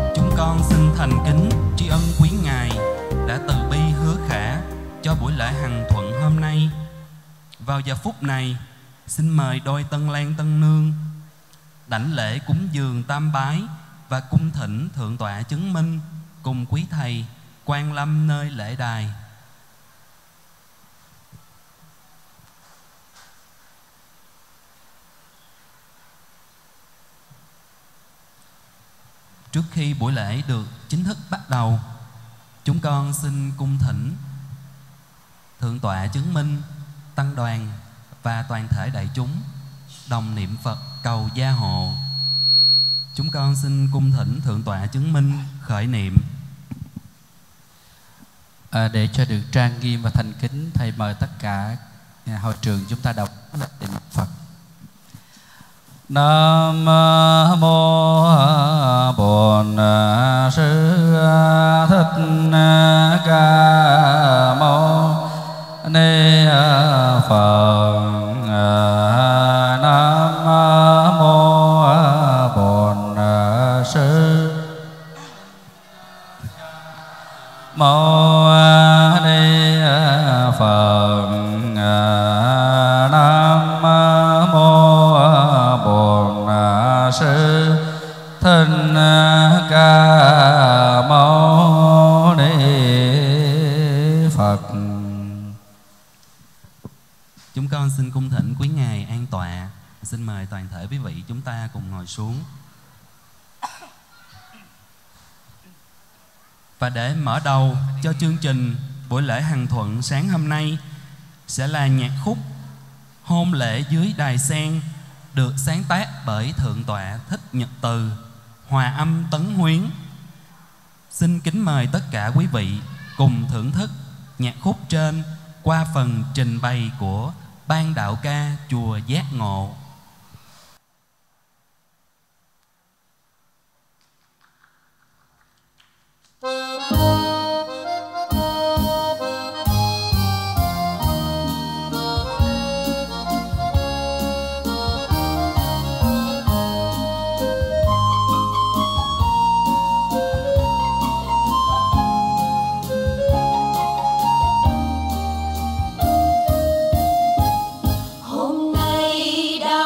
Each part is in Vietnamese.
Chúng con xin thành kính tri ân quý Ngài đã từ bi hứa khả cho buổi lễ hằng thuận hôm nay. Vào giờ phút này, xin mời đôi tân lang tân nương đảnh lễ cúng dường tam bái và cung thỉnh thượng tọa chứng minh cùng quý thầy quan lâm nơi lễ đài. Trước khi buổi lễ được chính thức bắt đầu, chúng con xin cung thỉnh thượng tọa chứng minh, tăng đoàn và toàn thể đại chúng đồng niệm Phật cầu gia hộ. Chúng con xin cung thỉnh thượng tọa chứng minh khởi niệm. Để cho được trang nghiêm và thành kính, thầy mời tất cả hội trường chúng ta đọc niệm Phật. Nam mô Bổn Sư Thích Ca Mâu Ni Phật. Nam mô Bổn Sư Mâu Ni Phật. Nam mô Bổn Sư Thích Ca Mâu Ni Phật. Chúng con xin cung thỉnh quý ngài an tọa. Xin mời toàn thể quý vị chúng ta cùng ngồi xuống. Và để mở đầu cho chương trình buổi lễ hằng thuận sáng hôm nay sẽ là nhạc khúc Hôn lễ dưới đài sen, được sáng tác bởi thượng tọa Thích Nhật Từ, hòa âm Tấn Huyến. Xin kính mời tất cả quý vị cùng thưởng thức nhạc khúc trên qua phần trình bày của ban đạo ca chùa Giác Ngộ. Hôm nay đã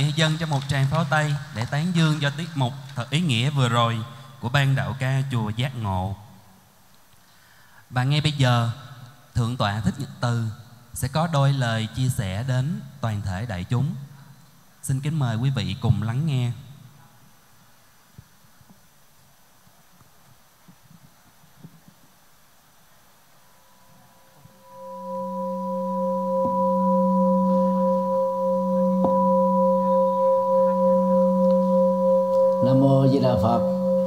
hãy dâng cho một tràng pháo tay để tán dương cho tiết mục thật ý nghĩa vừa rồi của ban đạo ca chùa Giác Ngộ. Và ngay bây giờ, Thượng tọa Thích Nhật Từ sẽ có đôi lời chia sẻ đến toàn thể đại chúng. Xin kính mời quý vị cùng lắng nghe. Nam mô Di Đà Phật.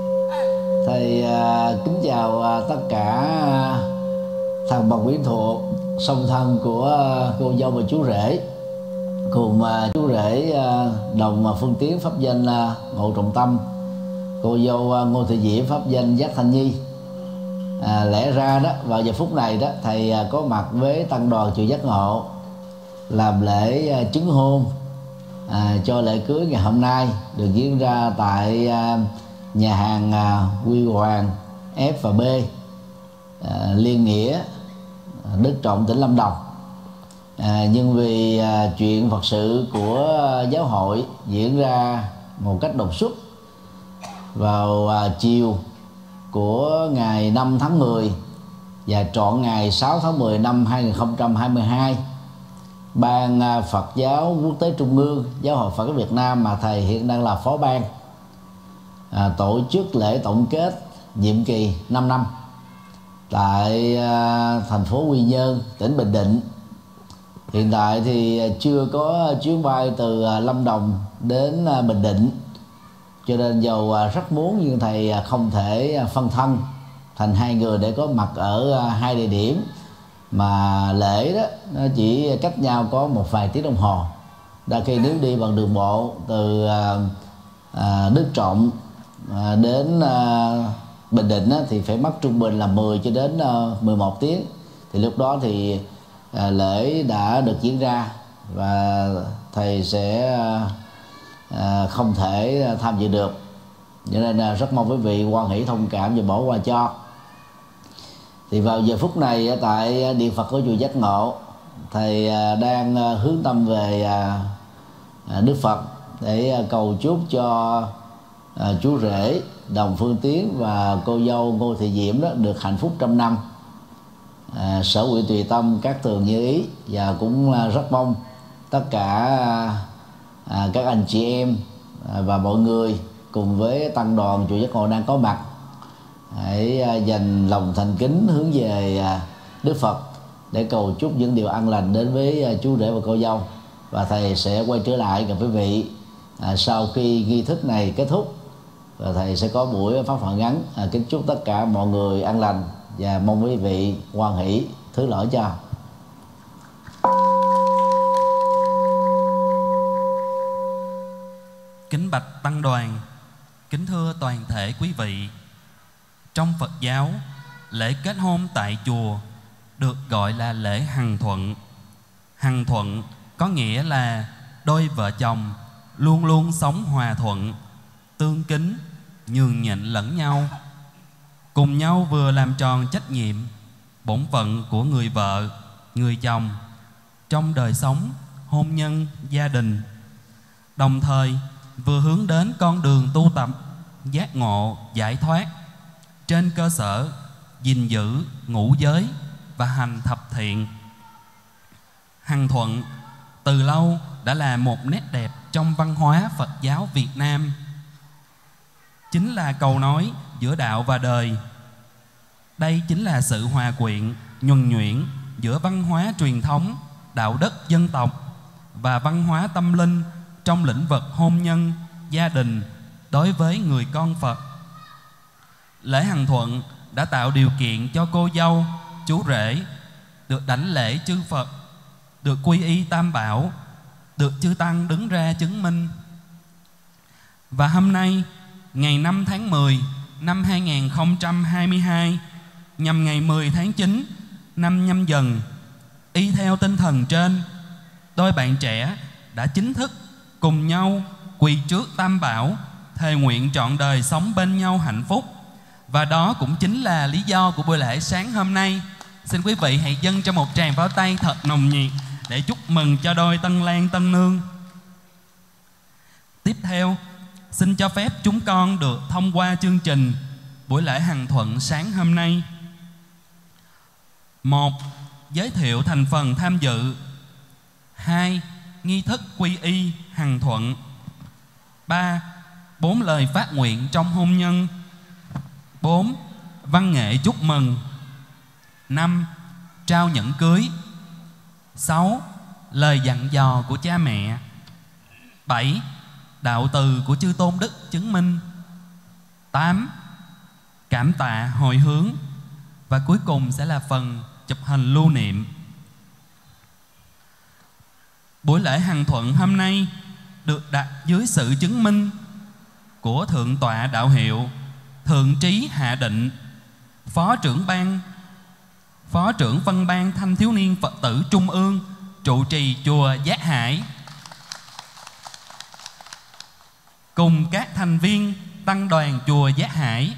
Thầy kính chào tất cả thằng bà quyến thuộc, song thân của cô dâu và chú rể, cùng chú rể đồng phương tiến pháp danh Ngộ Trọng Tâm, cô dâu Ngô Thị Diễm pháp danh Giác Thanh Nhi. Lẽ ra đó vào giờ phút này đó, thầy có mặt với tăng đoàn chùa Giác Ngộ làm lễ chứng hôn cho lễ cưới ngày hôm nay được diễn ra tại nhà hàng Huy Hoàng F và B, Liên Nghĩa, Đức Trọng, tỉnh Lâm Đồng. Nhưng vì chuyện Phật sự của giáo hội diễn ra một cách đột xuất vào chiều của ngày 5 tháng 10 và trọn ngày 6 tháng 10 năm 2022, Ban Phật giáo Quốc tế Trung ương Giáo hội Phật giáo Việt Nam mà thầy hiện đang là phó ban tổ chức lễ tổng kết nhiệm kỳ 5 năm tại thành phố Quy Nhơn, tỉnh Bình Định. Hiện tại thì chưa có chuyến bay từ Lâm Đồng đến Bình Định, cho nên dầu rất muốn nhưng thầy không thể phân thân thành hai người để có mặt ở hai địa điểm mà lễ đó nó chỉ cách nhau có một vài tiếng đồng hồ. Đa khi nếu đi bằng đường bộ từ Đức Trọng đến Bình Định thì phải mất trung bình là 10 cho đến 11 tiếng. Thì lúc đó thì lễ đã được diễn ra và thầy sẽ không thể tham dự được, cho nên rất mong quý vị hoan hỷ thông cảm và bỏ qua cho. Thì vào giờ phút này tại Điện Phật của chùa Giác Ngộ, thầy đang hướng tâm về Đức Phật để cầu chúc cho chú rể Đồng Phương Tiến và cô dâu Ngô Thị Diễm đó được hạnh phúc trăm năm, sở nguyện tùy tâm, các tường như ý. Và cũng rất mong tất cả các anh chị em và mọi người cùng với tăng đoàn chùa Giác Ngộ đang có mặt hãy dành lòng thành kính hướng về Đức Phật để cầu chúc những điều an lành đến với chú rể và cô dâu. Và thầy sẽ quay trở lại gặp quý vị sau khi nghi thức này kết thúc, và thầy sẽ có buổi pháp thoại ngắn. Kính chúc tất cả mọi người an lành và mong quý vị hoan hỷ thứ lỗi cho. Kính bạch tăng đoàn, kính thưa toàn thể quý vị. Trong Phật giáo, lễ kết hôn tại chùa được gọi là lễ hằng thuận. Hằng thuận có nghĩa là đôi vợ chồng luôn luôn sống hòa thuận, tương kính, nhường nhịn lẫn nhau, cùng nhau vừa làm tròn trách nhiệm, bổn phận của người vợ, người chồng trong đời sống, hôn nhân, gia đình, đồng thời vừa hướng đến con đường tu tập, giác ngộ, giải thoát trên cơ sở gìn giữ ngũ giới và hành thập thiện. Hằng thuận từ lâu đã là một nét đẹp trong văn hóa Phật giáo Việt Nam, chính là cầu nối giữa đạo và đời. Đây chính là sự hòa quyện, nhuần nhuyễn giữa văn hóa truyền thống, đạo đức dân tộc và văn hóa tâm linh trong lĩnh vực hôn nhân, gia đình đối với người con Phật. Lễ hằng thuận đã tạo điều kiện cho cô dâu, chú rể được đảnh lễ chư Phật, được quy y Tam Bảo, được chư Tăng đứng ra chứng minh. Và hôm nay, ngày 5 tháng 10 năm 2022, nhằm ngày 10 tháng 9 năm Nhâm Dần, y theo tinh thần trên, đôi bạn trẻ đã chính thức cùng nhau quỳ trước Tam Bảo, thề nguyện trọn đời sống bên nhau hạnh phúc. Và đó cũng chính là lý do của buổi lễ sáng hôm nay. Xin quý vị hãy dâng cho một tràng pháo tay thật nồng nhiệt để chúc mừng cho đôi tân lang tân nương. theo, xin cho phép chúng con được thông qua chương trình buổi lễ hằng thuận sáng hôm nay. 1. Giới thiệu thành phần tham dự. 2. Nghi thức quy y hằng thuận. 3. 4 lời phát nguyện trong hôn nhân. 4. Văn nghệ chúc mừng. 5. Trao nhẫn cưới. 6. Lời dặn dò của cha mẹ. 7. Đạo từ của chư tôn đức chứng minh. 8. Cảm tạ hồi hướng. Và cuối cùng sẽ là phần chụp hình lưu niệm. Buổi lễ hằng thuận hôm nay được đặt dưới sự chứng minh của Thượng tọa Đạo Hiệu, Thượng trí Hạ Định, Phó trưởng phân ban Thanh thiếu niên Phật tử Trung ương, trụ trì chùa Giác Hải, cùng các thành viên tăng đoàn chùa Giác Hải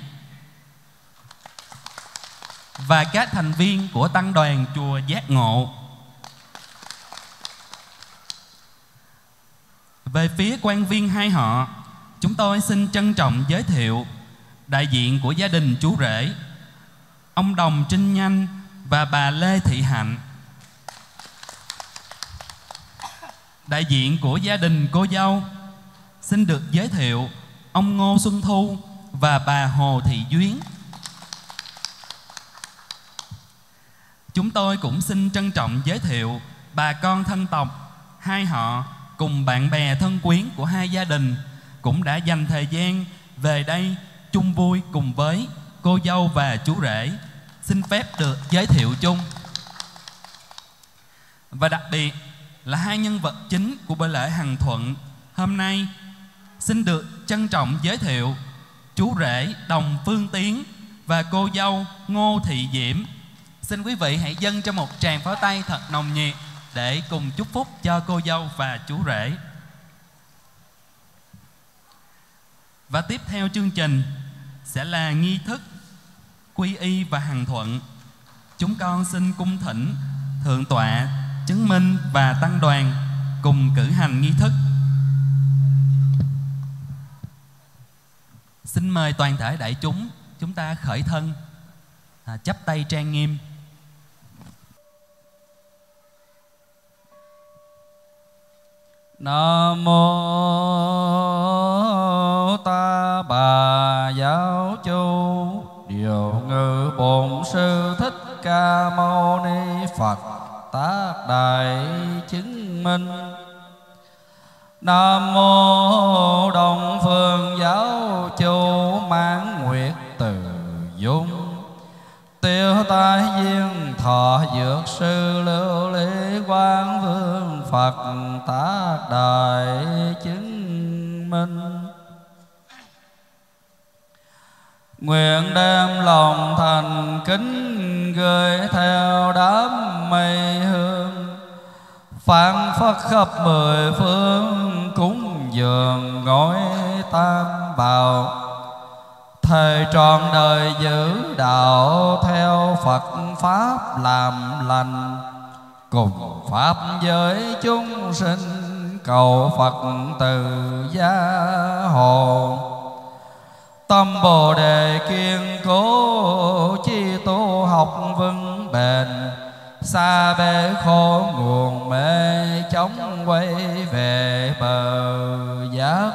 và các thành viên của tăng đoàn chùa Giác Ngộ. Về phía quan viên hai họ, chúng tôi xin trân trọng giới thiệu đại diện của gia đình chú rể, ông Đồng Trinh Nhanh và bà Lê Thị Hạnh. Đại diện của gia đình cô dâu, xin được giới thiệu ông Ngô Xuân Thu và bà Hồ Thị Duyến. Chúng tôi cũng xin trân trọng giới thiệu bà con thân tộc hai họ cùng bạn bè thân quyến của hai gia đình cũng đã dành thời gian về đây chung vui cùng với cô dâu và chú rể. Xin phép được giới thiệu chung. Và đặc biệt là hai nhân vật chính của buổi lễ hằng thuận hôm nay, xin được trân trọng giới thiệu chú rể Đồng Phương Tiến và cô dâu Ngô Thị Diễm. Xin quý vị hãy dâng cho một tràng pháo tay thật nồng nhiệt để cùng chúc phúc cho cô dâu và chú rể. Và tiếp theo chương trình sẽ là nghi thức quy y và hằng thuận. Chúng con xin cung thỉnh Thượng tọa chứng minh và tăng đoàn cùng cử hành nghi thức. Xin mời toàn thể đại chúng chúng ta khởi thân, chắp tay trang nghiêm. Nam mô Ta Bà Giáo Chủ Điều Ngự Bổn Sư Thích Ca Mâu Ni Phật Tác Đại Chứng Minh. Nam mô Đông Phương Giáo Chủ Mãn Nguyệt Từ Dung Tiêu Tai Duyên Thọ Dược Sư Lưu Lý Quang Vương Phật Tác Đại Chứng Minh. Nguyện đem lòng thành kính gửi theo đám mây hương, phảng phất khắp mười phương cúng dường ngói tam bảo. Thầy trọn đời giữ đạo theo Phật Pháp làm lành, cùng Pháp giới chúng sinh cầu Phật từ gia hộ. Tâm Bồ Đề kiên cố chi tu học vững bền, xa bể khổ nguồn mê chóng quay về bờ giác.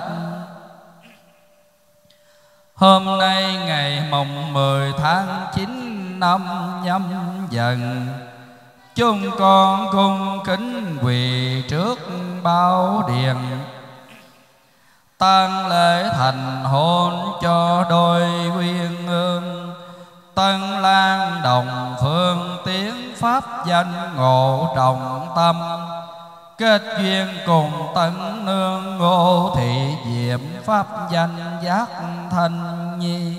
Hôm nay ngày mồng 10 tháng 9 năm Nhâm Dần, chúng con cung kính quỳ trước Bảo Điện, tang lễ thành hôn cho đôi quyên ương. Tân Lan Đồng Phương Tiến pháp danh Ngộ Trọng Tâm, kết duyên cùng Tân Nương Ngô Thị Diệm pháp danh Giác Thanh Nhi.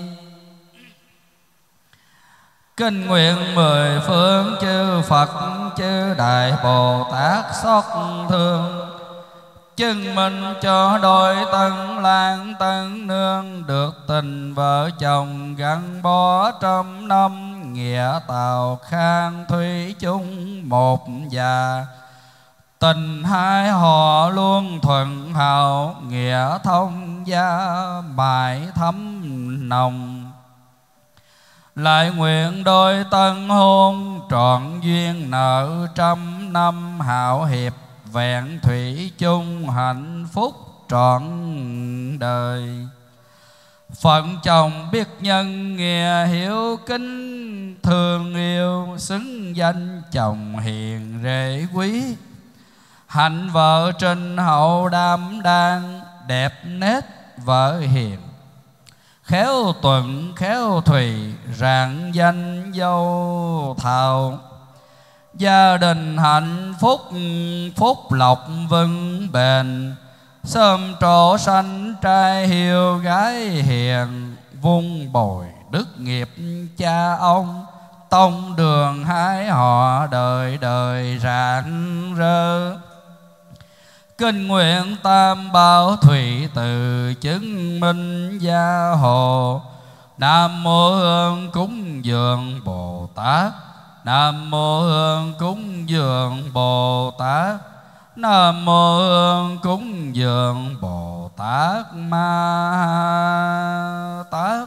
Kinh nguyện mười phương chư Phật chư Đại Bồ Tát xót thương, chứng minh cho đôi Tân Lan Tân Nương được tình vợ chồng gắn bó trăm năm, nghĩa tào khang thủy chung một già. Tình hai họ luôn thuận hảo, nghĩa thông gia mãi thấm nồng. Lại nguyện đôi tân hôn trọn duyên nợ trăm năm, hảo hiệp vẹn thủy chung hạnh phúc trọn đời. Phận chồng biết nhân nghĩa hiếu kính thương yêu, xứng danh chồng hiền rể quý. Hạnh vợ trinh hậu đảm đang, đẹp nết vợ hiền. Khéo tuần khéo thùy, rạng danh dâu thảo. Gia đình hạnh phúc, phúc lộc vững bền. Sớm trổ sanh trai hiếu gái hiền, vun bồi đức nghiệp cha ông. Tông đường hai họ đời đời rạng rỡ. Kinh nguyện tam bảo thủy từ chứng minh gia hộ. Nam mô Hương cúng dường Bồ Tát. Nam mô Hương cúng dường Bồ Tát. Nam mô Hương cúng dường Bồ Tát Ma Tát.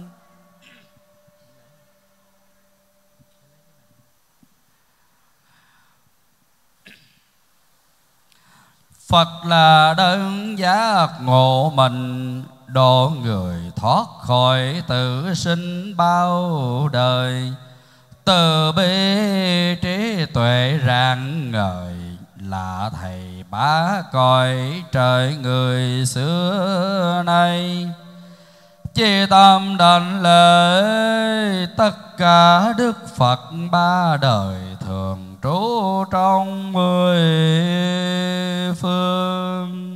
Phật là đấng giác ngộ mình, độ người thoát khỏi tử sinh bao đời. Từ bi trí tuệ rạng ngời, là thầy bá cõi trời người xưa nay. Chi tâm đảnh lễ tất cả Đức Phật ba đời, thường trú trong mười phương.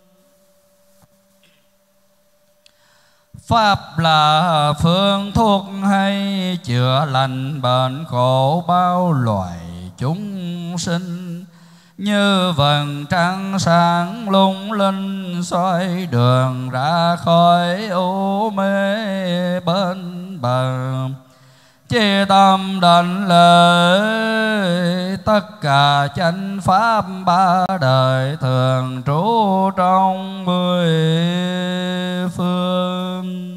Pháp là phương thuốc hay, chữa lành bệnh khổ bao loài chúng sinh. Như vầng trăng sáng lung linh, soi đường ra khỏi u mê bên bờ. Chi tâm đảnh lễ tất cả chánh pháp ba đời, thường trú trong mười phương.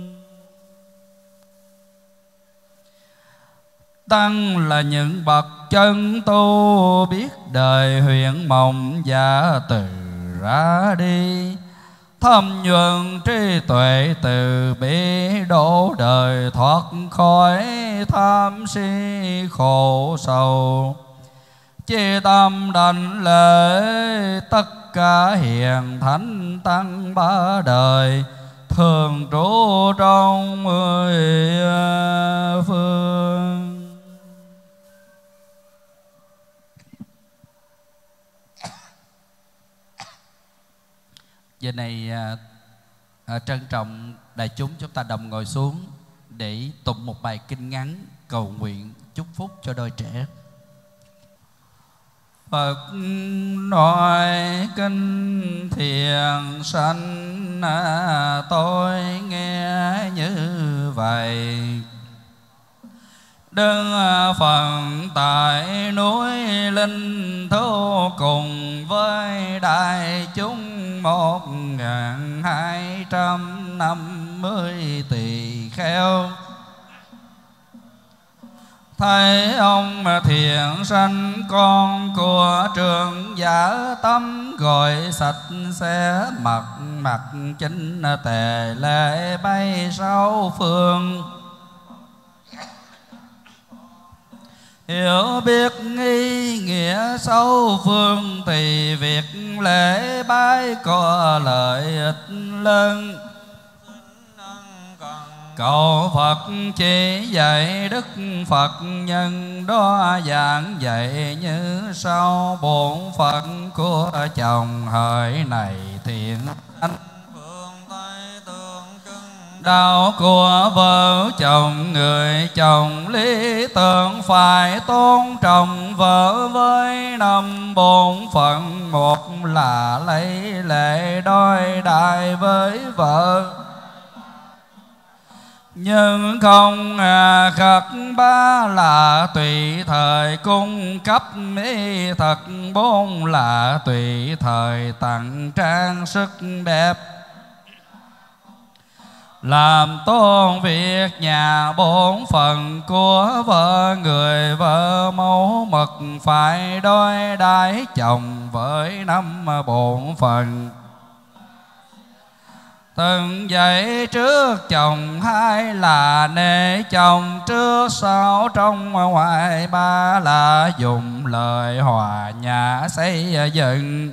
Tăng là những bậc chân tu, biết đời huyễn mộng giả từ ra đi. Thâm nhuần trí tuệ từ bi, đổ đời thoát khỏi tham si khổ sầu. Chi tâm đảnh lễ tất cả hiền thánh tăng ba đời, thường trú trong mười phương. Giờ này trân trọng đại chúng ta đồng ngồi xuống để tụng một bài kinh ngắn cầu nguyện chúc phúc cho đôi trẻ. Phật nói kinh thiền sanh, tôi nghe như vậy. Đức Phật tại núi Linh Thú, cùng với đại chúng 1250 tỳ kheo. Thấy ông thiện sanh con của trưởng giả tâm, gọi sạch sẽ mặt mặt chính tề lễ bay sáu phương. Hiểu biết nghi nghĩa sâu phương, thì việc lễ bái có lợi ích lớn. Cầu Phật chỉ dạy, Đức Phật nhân đó giảng dạy như sau. Bổn phận của chồng hỡi này thiện anh, đạo của vợ chồng người chồng lý tưởng phải tôn trọng vợ với năm bổn phận. Một là lấy lệ đôi đại với vợ, Nhưng không khất ba là tùy thời cung cấp mỹ thật, bốn là tùy thời tặng trang sức đẹp. Làm tôn việc nhà bổn phận của vợ người, vợ mẫu mực phải đối đãi chồng với năm bổn phận. Từng dậy trước chồng, hai là nể chồng trước sau trong ngoài, ba là dùng lời hòa nhã xây dựng.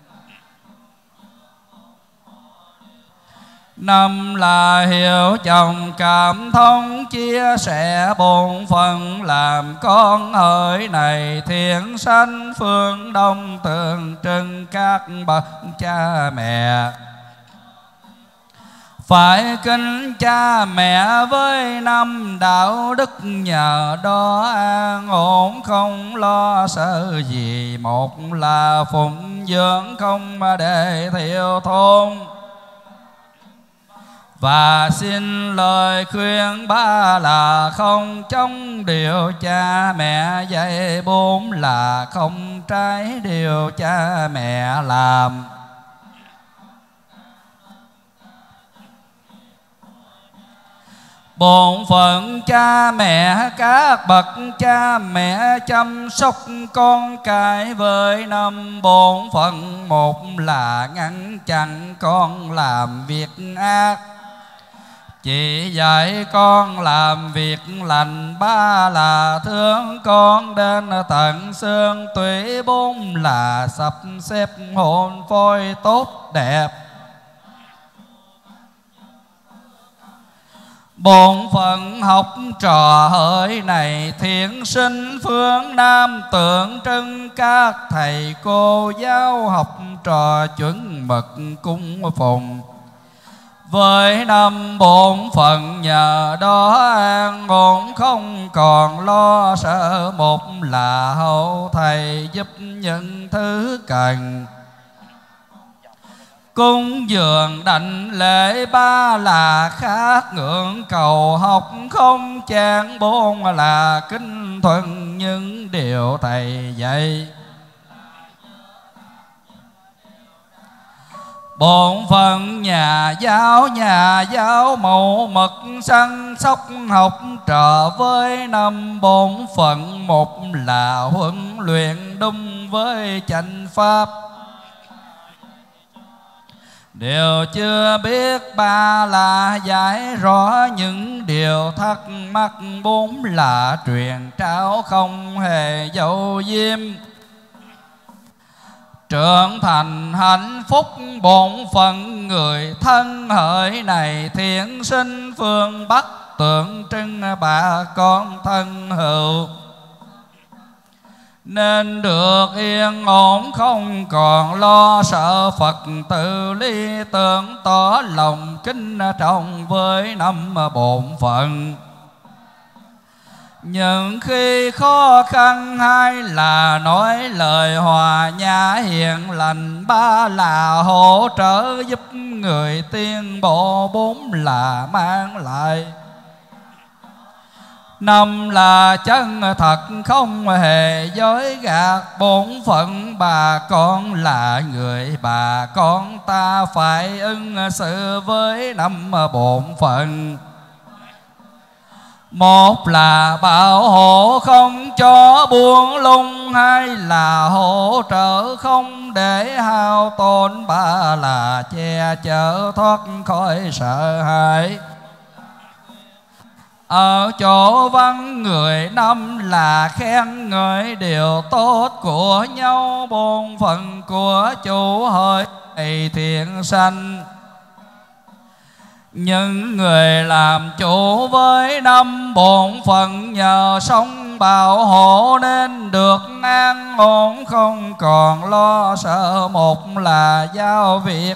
Năm là hiểu chồng cảm thông chia sẻ bổn phận, làm con hỡi này thiện sanh phương Đông, tượng trưng các bậc cha mẹ. Phải kính cha mẹ với năm đạo đức, nhờ đó an ổn không lo sợ gì. Một là phụng dưỡng không để thiếu thốn, và xin lời khuyên ba là không chống điều cha mẹ dạy, bốn là không trái điều cha mẹ làm. Bổn phận cha mẹ, các bậc cha mẹ chăm sóc con cái với năm bổn phận. Một là ngăn chặn con làm việc ác, chỉ dạy con làm việc lành. Ba là thương con đến tận xương tủy, bốn là sắp xếp hôn phôi tốt đẹp. Bổn phận học trò hỡi này thiện sinh phương Nam, tượng trưng các thầy cô giáo học trò chuẩn mực cung phụng. Với năm bổn phận nhờ đó an ổn không còn lo sợ. Một là hậu thầy giúp những thứ cần, cung dường đảnh lễ. Ba là khát ngưỡng cầu học không chán, bốn là kính thuận những điều thầy dạy. Bổn phận nhà giáo mẫu mực săn sóc học trò với năm bổn phận. Một là huấn luyện đúng với chánh pháp, điều chưa biết. Ba là giải rõ những điều thắc mắc, bốn là truyền trao không hề giấu diếm. Trưởng thành hạnh phúc bổn phận người thân hỡi này thiện sinh phương Bắc, tượng trưng bà con thân hữu. Nên được yên ổn không còn lo sợ, Phật tử lý tưởng tỏ lòng kính trọng với năm bổn phận. Nhưng khi khó khăn, hai là nói lời hòa nhã hiền lành. Ba là hỗ trợ giúp người tiến bộ, bốn là mang lại. Năm là chân thật không hề dối gạt, bổn phận bà con là người bà con ta phải ứng xử với năm bổn phận. Một là bảo hộ không cho buông lung, hai là hỗ trợ không để hao tổn. Ba là che chở thoát khỏi sợ hãi ở chỗ vắng người. Năm là khen ngợi điều tốt của nhau, bổn phận của chủ hỡi thiện sanh. Những người làm chủ với năm bổn phận nhờ sống bảo hộ nên được an ổn không còn lo sợ. Một là giao việc,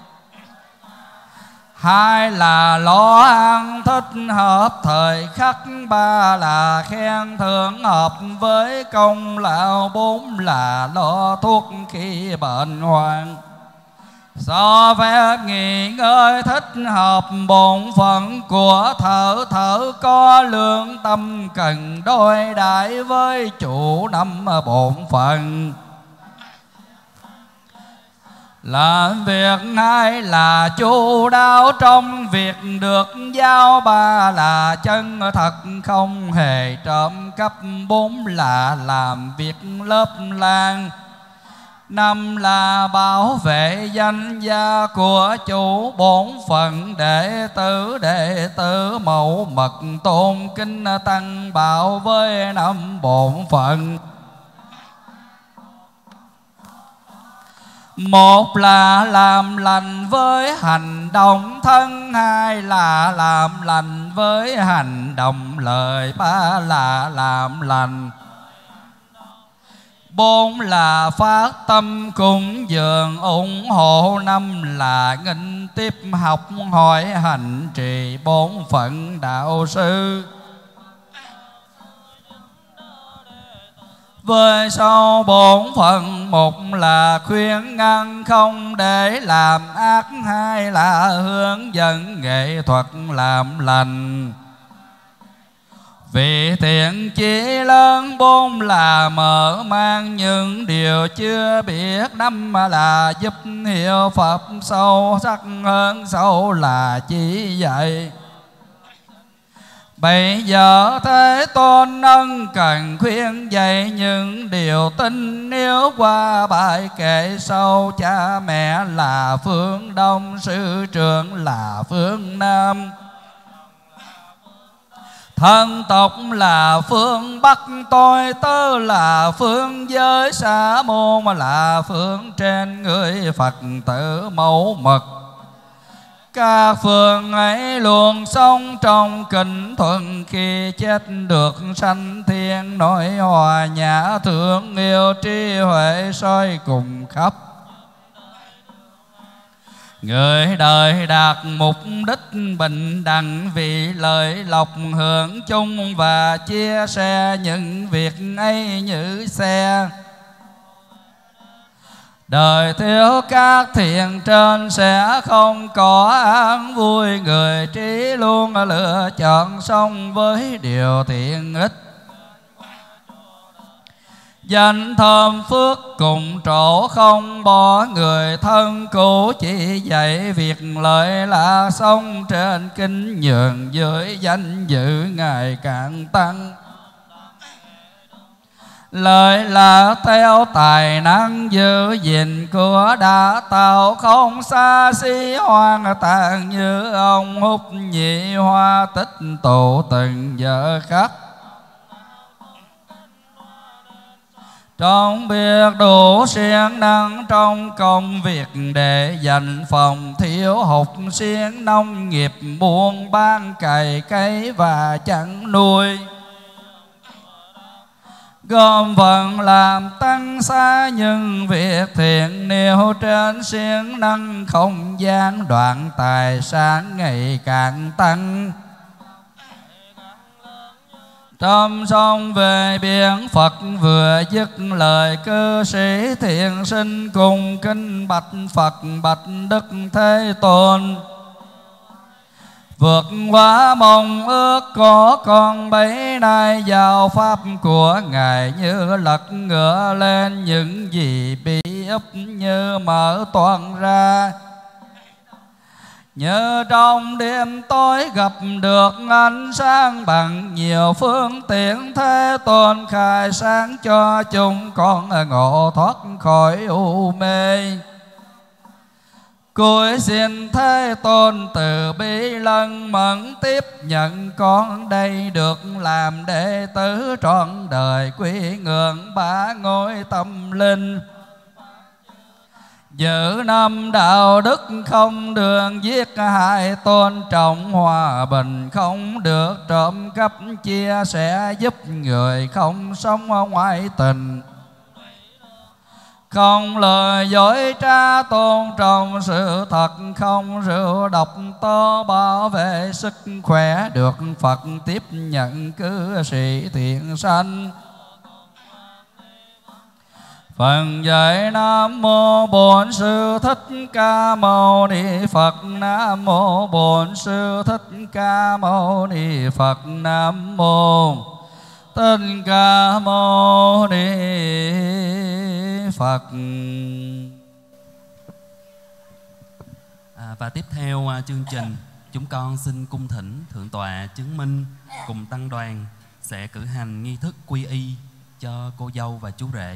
hai là lo ăn thích hợp thời khắc. Ba là khen thưởng hợp với công lao, bốn là lo thuốc khi bệnh hoạn. So phép nghỉ ngơi thích hợp bổn phận của thở, thở có lương tâm cần đôi đại với chủ năm bổn phận. Làm việc hai là chu đáo trong việc được giao, ba là chân thật không hề trộm cắp, bốn là làm việc lớp lang, năm là bảo vệ danh gia của chủ bổn phận. Đệ tử mẫu mật tôn kính tăng bảo với năm bổn phận. Một là làm lành với hành động thân, hai là làm lành với hành động lời, ba là làm lành, bốn là phát tâm cúng dường ủng hộ, năm là nghinh tiếp học hỏi hành trì bổn phận đạo sư. Với sau bổn phận, một là khuyên ngăn không để làm ác, hai là hướng dẫn nghệ thuật làm lành vì thiện chí lớn, bốn là mở mang những điều chưa biết, năm là giúp hiểu Phật sâu sắc hơn, sâu là chỉ dạy. Bây giờ Thế Tôn ân cần khuyên dạy những điều tinh yếu, qua bài kệ sau. Cha mẹ là phương Đông, sư trưởng là phương Nam, thân tộc là phương Bắc, tôi tớ là phương giới, Sa môn là phương trên, người Phật tử mẫu mực. Các phương ấy luôn sống trong kính thuận, khi chết được sanh thiên, nói hòa nhã thương yêu trí huệ soi cùng khắp. Người đời đạt mục đích bình đẳng, vì lợi lộc hưởng chung và chia sẻ những việc ấy như xe. Đời thiếu các thiện trên sẽ không có an vui, người trí luôn lựa chọn sống với điều thiện ích. Danh thơm phước cùng chỗ không bỏ, người thân cũ chỉ dạy việc lợi là sống trên kinh nhường, dưới danh dự ngày càng tăng. Lợi là theo tài năng giữ gìn của đã tạo, không xa xí hoang tàn như ông hút nhị hoa, tích tụ từng giờ khắc. Trong biết đủ siêng năng trong công việc, để dành phòng thiếu hụt siêng nông nghiệp, buôn bán cày cấy và chăn nuôi. Gom vận làm tăng xa những việc thiện, nêu trên siêng năng không gian đoạn, tài sản ngày càng tăng. Trong sông về biển, Phật vừa dứt lời, cư sĩ thiện sinh cùng kinh bạch Phật bạch Đức Thế Tôn. Vượt quá mong ước có con bấy nay, vào pháp của Ngài như lật ngựa lên, những gì bị úp như mở toàn ra. Như trong đêm tối gặp được ánh sáng bằng nhiều phương tiện, Thế Tôn khai sáng cho chúng con ngộ thoát khỏi u mê. Cúi xin Thế Tôn từ bi lân mẫn tiếp nhận con đây, được làm đệ tử trọn đời quy ngưỡng ba ngôi tâm linh. Giữ năm đạo đức không đường giết hại, tôn trọng hòa bình không được trộm cắp, chia sẻ giúp người không sống ngoại tình. Không lời dối trá, tôn trọng sự thật, không rượu độc tố, bảo vệ sức khỏe được Phật tiếp nhận cư sĩ thiện sanh. Phật dạy Nam Mô Bổn Sư Thích Ca Mâu Ni Phật. Nam Mô Bổn Sư Thích Ca Mâu Ni Phật. Nam Mô Thích Ca Mâu Ni Phật. Và tiếp theo chương trình, chúng con xin cung thỉnh Thượng tọa chứng minh cùng tăng đoàn sẽ cử hành nghi thức quy y cho cô dâu và chú rể.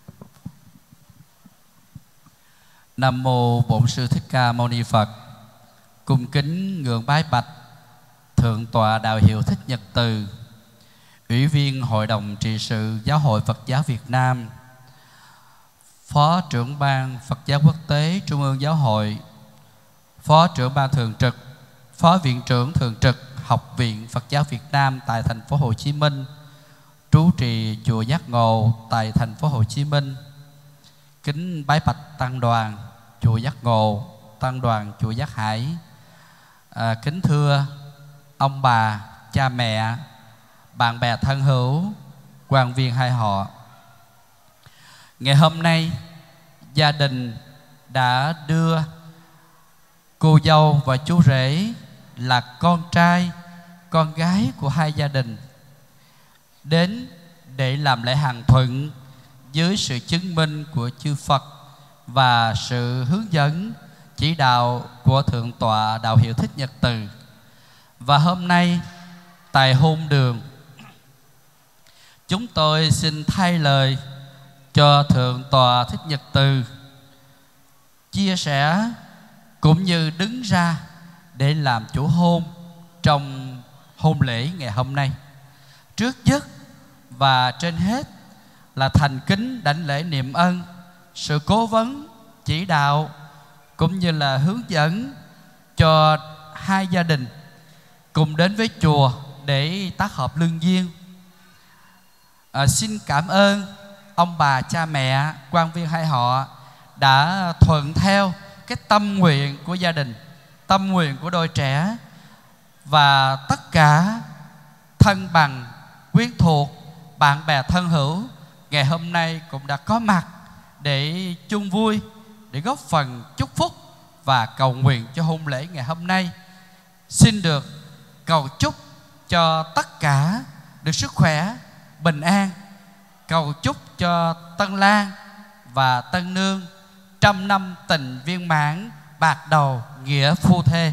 Nam Mô Bổn Sư Thích Ca Mâu Ni Phật. Cung kính ngưỡng bái bạch Thượng tọa Đạo Hiệu Thích Nhật Từ, Ủy viên Hội đồng trị sự Giáo hội Phật giáo Việt Nam, Phó trưởng ban Phật giáo quốc tế Trung ương Giáo hội, Phó trưởng ban thường trực, Phó viện trưởng thường trực Học viện Phật giáo Việt Nam tại thành phố Hồ Chí Minh, trú trì chùa Giác Ngộ tại thành phố Hồ Chí Minh. Kính bái bạch tăng đoàn chùa Giác Ngộ, tăng đoàn chùa Giác Hải. Kính thưa ông bà, cha mẹ, bạn bè thân hữu, quan viên hai họ. Ngày hôm nay, gia đình đã đưa cô dâu và chú rể là con trai, con gái của hai gia đình đến để làm lễ hằng thuận dưới sự chứng minh của chư Phật và sự hướng dẫn chỉ đạo của Thượng tọa Đạo Hiệu Thích Nhật Từ. Và hôm nay tại hôn đường, chúng tôi xin thay lời cho Thượng tọa Thích Nhật Từ chia sẻ cũng như đứng ra để làm chủ hôn trong hôn lễ ngày hôm nay. Trước nhất và trên hết là thành kính đảnh lễ niệm ân sự cố vấn, chỉ đạo cũng như là hướng dẫn cho hai gia đình cùng đến với chùa để tác hợp lương duyên. Xin cảm ơn ông bà, cha mẹ, quan viên hai họ đã thuận theo cái tâm nguyện của gia đình, tâm nguyện của đôi trẻ, và tất cả thân bằng, quyến thuộc, bạn bè thân hữu ngày hôm nay cũng đã có mặt để chung vui, để góp phần chúc phúc và cầu nguyện cho hôn lễ ngày hôm nay. Xin được cầu chúc cho tất cả được sức khỏe, bình an, cầu chúc cho tân lang và tân nương trăm năm tình viên mãn, bạc đầu nghĩa phu thê.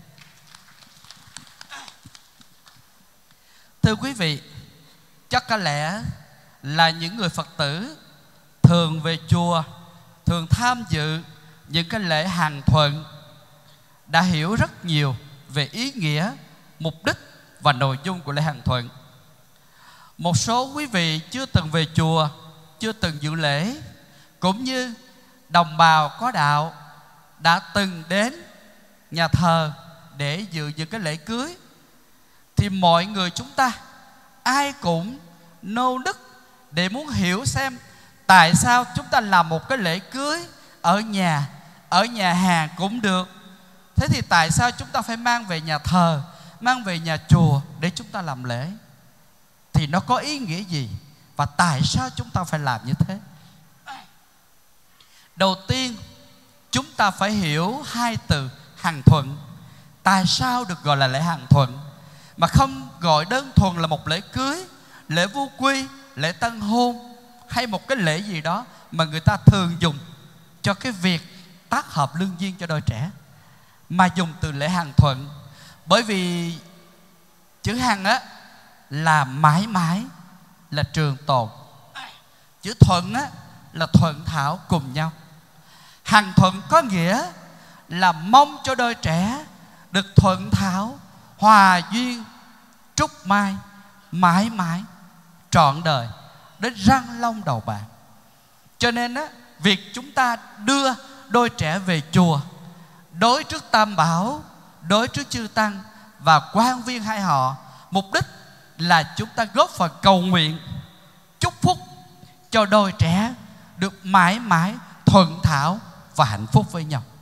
Thưa quý vị, chắc có lẽ là những người Phật tử thường về chùa, thường tham dự những cái lễ hằng thuận đã hiểu rất nhiều về ý nghĩa, mục đích và nội dung của lễ hằng thuận. Một số quý vị chưa từng về chùa, chưa từng dự lễ, cũng như đồng bào có đạo đã từng đến nhà thờ để dự những cái lễ cưới, thì mọi người chúng ta ai cũng nô nức để muốn hiểu xem tại sao chúng ta làm một cái lễ cưới ở nhà hàng cũng được, thế thì tại sao chúng ta phải mang về nhà thờ, mang về nhà chùa để chúng ta làm lễ? Thì nó có ý nghĩa gì và tại sao chúng ta phải làm như thế? Đầu tiên, chúng ta phải hiểu hai từ hằng thuận. Tại sao được gọi là lễ hằng thuận mà không gọi đơn thuần là một lễ cưới, lễ vu quy, lễ tân hôn hay một cái lễ gì đó mà người ta thường dùng cho cái việc tác hợp lương duyên cho đôi trẻ, mà dùng từ lễ hằng thuận? Bởi vì chữ hằng á là mãi mãi, là trường tồn. Chữ thuận á là thuận thảo cùng nhau. Hằng thuận có nghĩa là mong cho đôi trẻ được thuận thảo, hòa duyên, trúc mai, mãi mãi, trọn đời, đến răng long đầu bạc. Cho nên á, việc chúng ta đưa đôi trẻ về chùa, đối trước Tam Bảo, đối trước chư Tăng và quan viên hai họ, mục đích là chúng ta góp phần cầu nguyện, chúc phúc cho đôi trẻ được mãi mãi thuận thảo và hạnh phúc với nhau.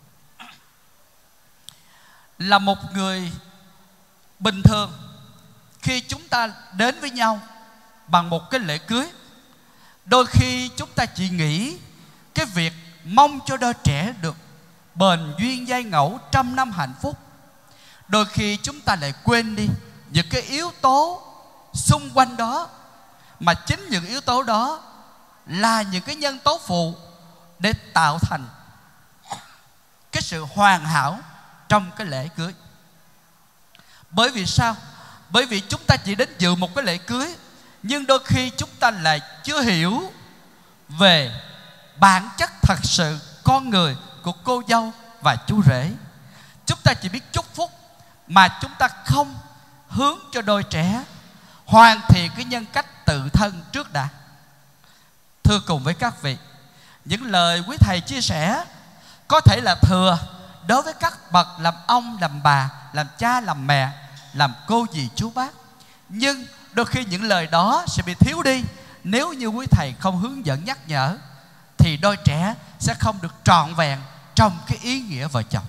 Là một người bình thường, khi chúng ta đến với nhau bằng một cái lễ cưới, Đôi khi chúng ta chỉ nghĩ cái việc mong cho đôi trẻ được bền duyên dai ngẫu trăm năm hạnh phúc. Đôi khi chúng ta lại quên đi những cái yếu tố xung quanh đó, mà chính những yếu tố đó là những cái nhân tố phụ để tạo thành cái sự hoàn hảo trong cái lễ cưới. Bởi vì sao? Bởi vì chúng ta chỉ đến dự một cái lễ cưới, nhưng đôi khi chúng ta lại chưa hiểu về bản chất thật sự con người của cô dâu và chú rể. Chúng ta chỉ biết chúc phúc mà chúng ta không hướng cho đôi trẻ hoàn thiện cái nhân cách tự thân trước đã. Thưa cùng với các vị, những lời quý thầy chia sẻ có thể là thừa đối với các bậc làm ông, làm bà, làm cha, làm mẹ, làm cô dì chú bác. Nhưng đôi khi những lời đó sẽ bị thiếu đi nếu như quý thầy không hướng dẫn nhắc nhở, thì đôi trẻ sẽ không được trọn vẹn trong cái ý nghĩa vợ chồng.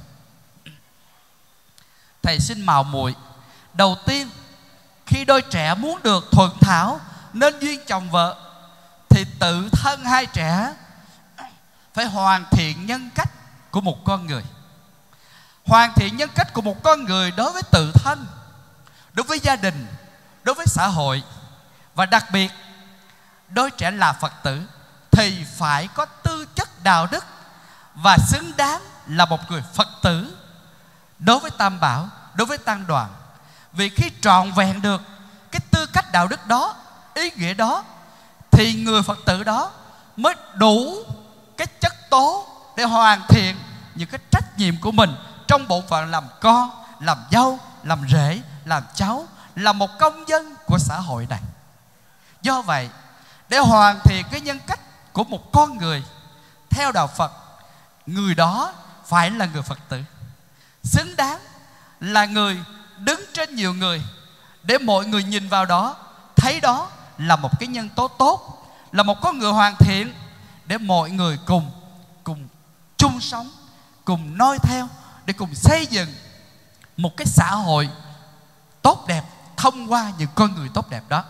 Thầy xin mào muội. Đầu tiên, khi đôi trẻ muốn được thuận thảo nên duyên chồng vợ, thì tự thân hai trẻ phải hoàn thiện nhân cách của một con người. Hoàn thiện nhân cách của một con người đối với tự thân, đối với gia đình, đối với xã hội. Và đặc biệt, đôi trẻ là Phật tử thì phải có tư chất đạo đức và xứng đáng là một người Phật tử đối với Tam Bảo, đối với Tăng đoàn. Vì khi trọn vẹn được cái tư cách đạo đức đó, ý nghĩa đó, thì người Phật tử đó mới đủ cái chất tố để hoàn thiện những cái trách nhiệm của mình trong bộ phận làm con, làm dâu, làm rể, làm cháu, là một công dân của xã hội này. Do vậy, để hoàn thiện cái nhân cách của một con người theo đạo Phật, người đó phải là người Phật tử, xứng đáng là người đứng trên nhiều người, để mọi người nhìn vào đó thấy đó là một cái nhân tố tốt, là một con người hoàn thiện, để mọi người cùng chung sống, cùng noi theo, để cùng xây dựng một cái xã hội tốt đẹp thông qua những con người tốt đẹp đó.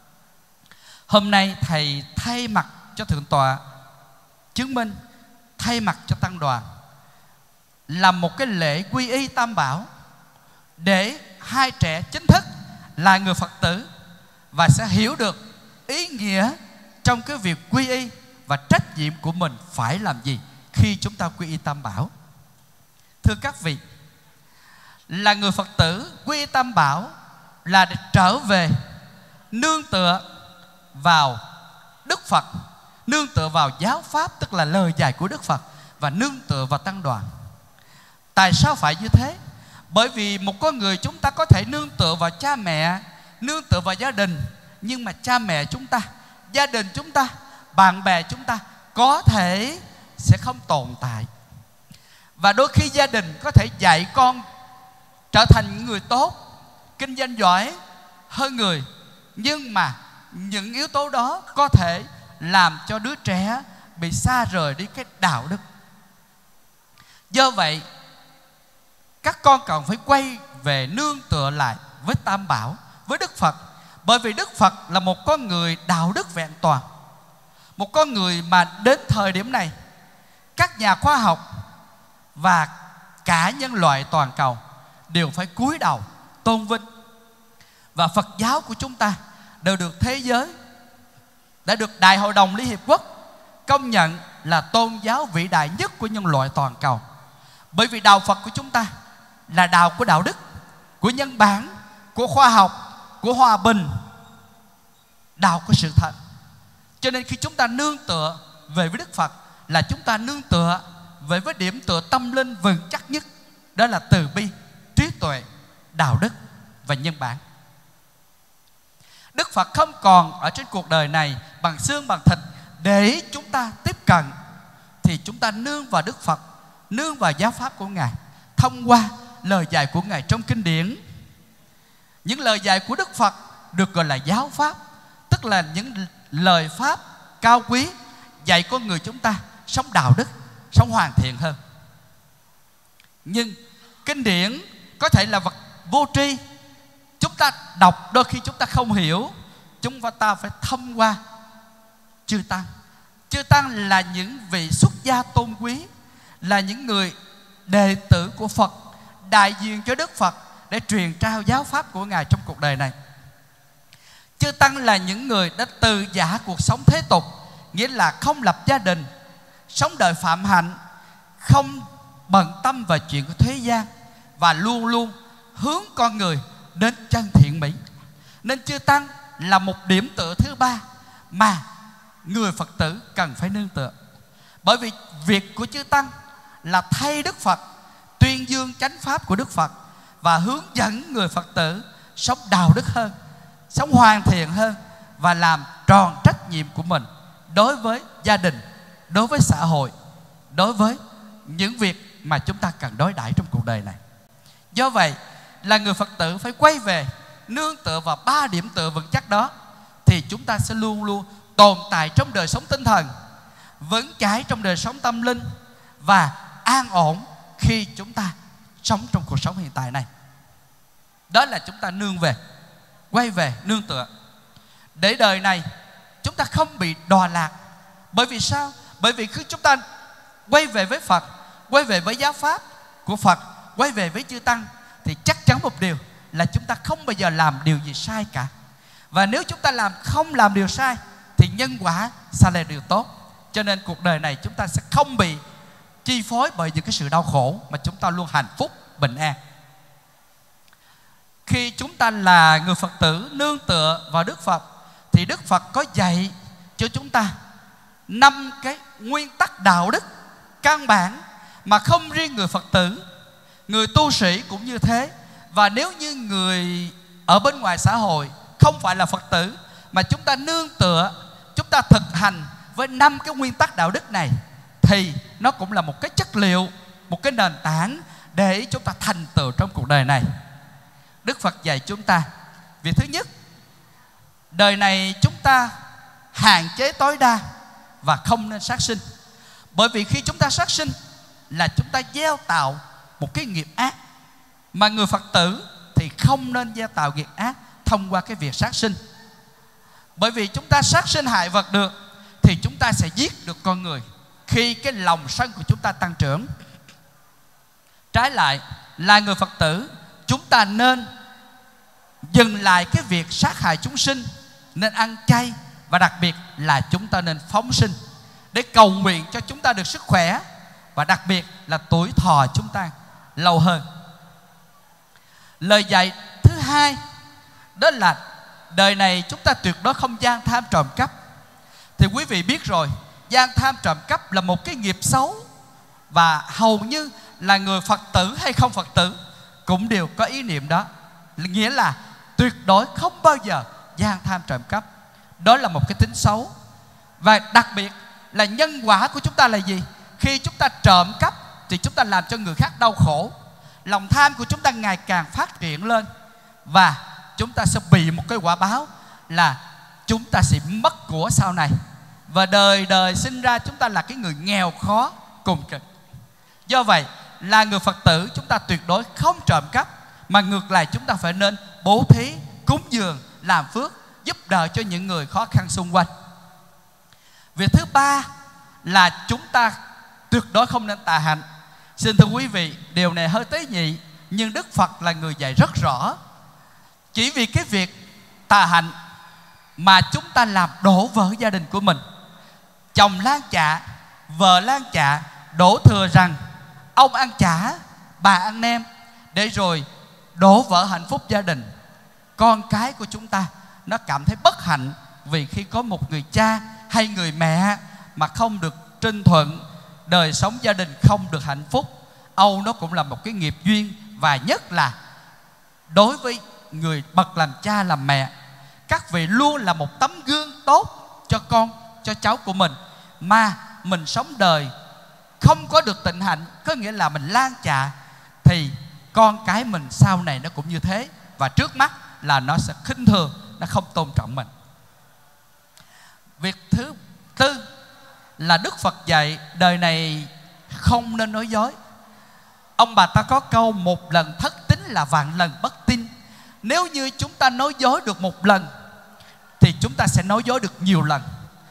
Hôm nay thầy thay mặt cho Thượng tọa chứng minh, thay mặt cho Tăng đoàn, làm một cái lễ quy y Tam Bảo, để hai trẻ chính thức là người Phật tử và sẽ hiểu được ý nghĩa trong cái việc quy y và trách nhiệm của mình phải làm gì khi chúng ta quy y Tam Bảo. Thưa các vị, là người Phật tử, quy y Tam Bảo là để trở về nương tựa vào Đức Phật, nương tựa vào giáo pháp, tức là lời dạy của Đức Phật, và nương tựa vào Tăng đoàn. Tại sao phải như thế? Bởi vì một con người chúng ta có thể nương tựa vào cha mẹ, nương tựa vào gia đình, nhưng mà cha mẹ chúng ta, gia đình chúng ta, bạn bè chúng ta có thể sẽ không tồn tại. Và đôi khi gia đình có thể dạy con trở thành những người tốt, kinh doanh giỏi hơn người, nhưng mà những yếu tố đó có thể làm cho đứa trẻ bị xa rời đi cái đạo đức. Do vậy, các con cần phải quay về nương tựa lại với Tam Bảo, với Đức Phật. Bởi vì Đức Phật là một con người đạo đức vẹn toàn, một con người mà đến thời điểm này các nhà khoa học và cả nhân loại toàn cầu đều phải cúi đầu tôn vinh. Và Phật giáo của chúng ta đều được thế giới, đã được Đại hội đồng Liên Hiệp Quốc công nhận là tôn giáo vĩ đại nhất của nhân loại toàn cầu. Bởi vì đạo Phật của chúng ta là đạo của đạo đức, của nhân bản, của khoa học, của hòa bình, đạo của sự thật. Cho nên khi chúng ta nương tựa về với Đức Phật là chúng ta nương tựa về với điểm tựa tâm linh vững chắc nhất, đó là từ bi, trí tuệ, đạo đức và nhân bản. Đức Phật không còn ở trên cuộc đời này bằng xương bằng thịt để chúng ta tiếp cận, thì chúng ta nương vào Đức Phật, nương vào giáo pháp của Ngài thông qua lời dạy của Ngài trong kinh điển. Những lời dạy của Đức Phật được gọi là giáo pháp, tức là những lời pháp cao quý dạy con người chúng ta sống đạo đức, sống hoàn thiện hơn. Nhưng kinh điển có thể là vật vô tri, chúng ta đọc đôi khi chúng ta không hiểu, chúng ta phải thông qua chư tăng. Chư tăng là những vị xuất gia tôn quý, là những người đệ tử của Phật, đại diện cho Đức Phật để truyền trao giáo pháp của Ngài trong cuộc đời này. Chư tăng là những người đã từ giã cuộc sống thế tục, nghĩa là không lập gia đình, sống đời phạm hạnh, không bận tâm vào chuyện của thế gian, và luôn luôn hướng con người đến chân thiện mỹ. Nên chư tăng là một điểm tựa thứ ba mà người Phật tử cần phải nương tựa. Bởi vì việc của chư tăng là thay Đức Phật tuyên dương chánh pháp của Đức Phật và hướng dẫn người Phật tử sống đạo đức hơn, sống hoàn thiện hơn, và làm tròn trách nhiệm của mình đối với gia đình, đối với xã hội, đối với những việc mà chúng ta cần đối đãi trong cuộc đời này. Do vậy là người Phật tử phải quay về nương tựa vào 3 điểm tựa vững chắc đó, thì chúng ta sẽ luôn luôn tồn tại trong đời sống tinh thần, vững chãi trong đời sống tâm linh, và an ổn khi chúng ta sống trong cuộc sống hiện tại này. Đó là chúng ta nương về, quay về nương tựa, để đời này chúng ta không bị đọa lạc. Bởi vì sao? Bởi vì khi chúng ta quay về với Phật, quay về với giáo pháp của Phật, quay về với chư tăng, thì chắc chắn một điều là chúng ta không bao giờ làm điều gì sai cả. Và nếu chúng ta không làm điều sai thì nhân quả sẽ là điều tốt. Cho nên cuộc đời này chúng ta sẽ không bị chi phối bởi những cái sự đau khổ, mà chúng ta luôn hạnh phúc, bình an. Khi chúng ta là người Phật tử nương tựa vào Đức Phật, thì Đức Phật có dạy cho chúng ta 5 cái nguyên tắc đạo đức căn bản mà không riêng người Phật tử, người tu sĩ cũng như thế. Và nếu như người ở bên ngoài xã hội không phải là Phật tử, mà chúng ta nương tựa, chúng ta thực hành với 5 cái nguyên tắc đạo đức này, thì nó cũng là một cái chất liệu, một cái nền tảng để chúng ta thành tựu trong cuộc đời này. Đức Phật dạy chúng ta, việc thứ nhất, đời này chúng ta hạn chế tối đa và không nên sát sinh. Bởi vì khi chúng ta sát sinh là chúng ta gieo tạo một cái nghiệp ác, mà người Phật tử thì không nên gieo tạo nghiệp ác thông qua cái việc sát sinh. Bởi vì chúng ta sát sinh hại vật được thì chúng ta sẽ giết được con người khi cái lòng sân của chúng ta tăng trưởng. Trái lại là người Phật tử, chúng ta nên dừng lại cái việc sát hại chúng sinh, nên ăn chay, và đặc biệt là chúng ta nên phóng sinh để cầu nguyện cho chúng ta được sức khỏe, và đặc biệt là tuổi thọ chúng ta lâu hơn. Lời dạy thứ hai đó là đời này chúng ta tuyệt đối không gian tham trộm cắp. Thì quý vị biết rồi, gian tham trộm cắp là một cái nghiệp xấu, và hầu như là người Phật tử hay không Phật tử cũng đều có ý niệm đó. Nghĩa là tuyệt đối không bao giờ gian tham trộm cắp. Đó là một cái tính xấu. Và đặc biệt là nhân quả của chúng ta là gì? Khi chúng ta trộm cắp thì chúng ta làm cho người khác đau khổ. Lòng tham của chúng ta ngày càng phát triển lên, và chúng ta sẽ bị một cái quả báo là chúng ta sẽ mất của sau này. Và đời đời sinh ra chúng ta là cái người nghèo khó cùng cực. Do vậy là người Phật tử chúng ta tuyệt đối không trộm cắp, mà ngược lại chúng ta phải nên bố thí, cúng dường, làm phước, giúp đỡ cho những người khó khăn xung quanh. Việc thứ ba là chúng ta tuyệt đối không nên tà hạnh. Xin thưa quý vị, điều này hơi tế nhị, nhưng Đức Phật là người dạy rất rõ. Chỉ vì cái việc tà hạnh mà chúng ta làm đổ vỡ gia đình của mình. Chồng lan chạ, vợ lan chạ, đổ thừa rằng ông ăn chả, bà ăn nem, để rồi đổ vỡ hạnh phúc gia đình. Con cái của chúng ta nó cảm thấy bất hạnh vì khi có một người cha hay người mẹ mà không được trinh thuận, đời sống gia đình không được hạnh phúc. Âu nó cũng là một cái nghiệp duyên. Và nhất là đối với người bậc làm cha làm mẹ, các vị luôn là một tấm gương tốt cho con, cho cháu của mình, mà mình sống đời không có được tịnh hạnh, có nghĩa là mình lan chạ, thì con cái mình sau này nó cũng như thế. Và trước mắt là nó sẽ khinh thường, nó không tôn trọng mình. Việc thứ tư là Đức Phật dạy đời này không nên nói dối. Ông bà ta có câu một lần thất tín là vạn lần bất tín. Nếu như chúng ta nói dối được một lần thì chúng ta sẽ nói dối được nhiều lần. Chúng ta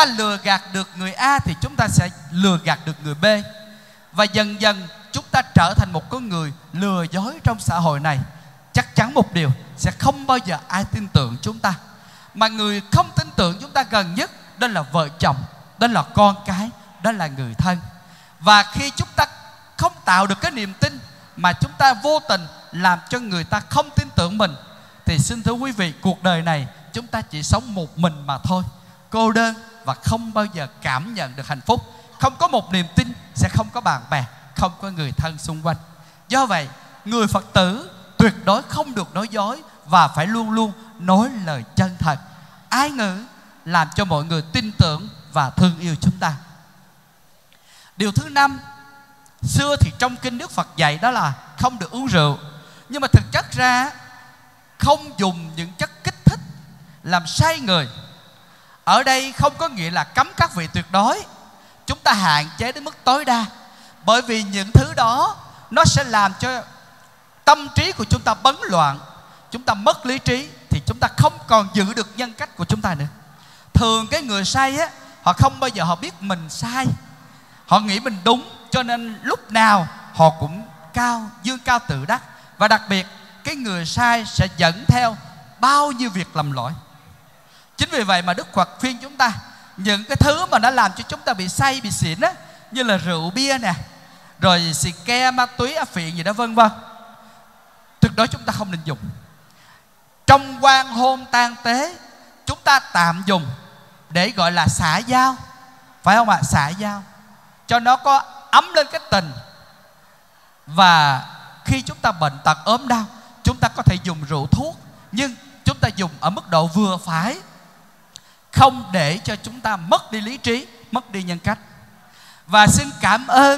ta lừa gạt được người A thì chúng ta sẽ lừa gạt được người B. Và dần dần chúng ta trở thành một con người lừa dối trong xã hội này. Chắc chắn một điều, sẽ không bao giờ ai tin tưởng chúng ta. Mà người không tin tưởng chúng ta gần nhất, đó là vợ chồng, đó là con cái, đó là người thân. Và khi chúng ta không tạo được cái niềm tin, mà chúng ta vô tình làm cho người ta không tin tưởng mình, thì xin thưa quý vị, cuộc đời này chúng ta chỉ sống một mình mà thôi, cô đơn và không bao giờ cảm nhận được hạnh phúc. Không có một niềm tin sẽ không có bạn bè, không có người thân xung quanh. Do vậy, người Phật tử tuyệt đối không được nói dối và phải luôn luôn nói lời chân thật, ái ngữ, làm cho mọi người tin tưởng và thương yêu chúng ta. Điều thứ 5, xưa thì trong kinh Đức Phật dạy đó là không được uống rượu. Nhưng mà thực chất ra không dùng những chất kích thích làm say người. Ở đây không có nghĩa là cấm các vị tuyệt đối. Chúng ta hạn chế đến mức tối đa. Bởi vì những thứ đó nó sẽ làm cho tâm trí của chúng ta bấn loạn, chúng ta mất lý trí, thì chúng ta không còn giữ được nhân cách của chúng ta nữa. Thường cái người say á, họ không bao giờ họ biết mình sai, họ nghĩ mình đúng, cho nên lúc nào họ cũng dương cao tự đắc. Và đặc biệt cái người sai sẽ dẫn theo bao nhiêu việc lầm lỗi. Chính vì vậy mà Đức Phật khuyên chúng ta, những cái thứ mà nó làm cho chúng ta bị say, bị xỉn á, như là rượu bia nè, rồi xì ke, ma túy, á phiện gì đó vân vân, tuyệt đối chúng ta không nên dùng. Trong quan hôn tang tế, chúng ta tạm dùng để gọi là xả giao, phải không ạ? Xả giao cho nó có ấm lên cái tình. Và khi chúng ta bệnh tật ốm đau, chúng ta có thể dùng rượu thuốc, nhưng chúng ta dùng ở mức độ vừa phải, không để cho chúng ta mất đi lý trí, mất đi nhân cách. Và xin cảm ơn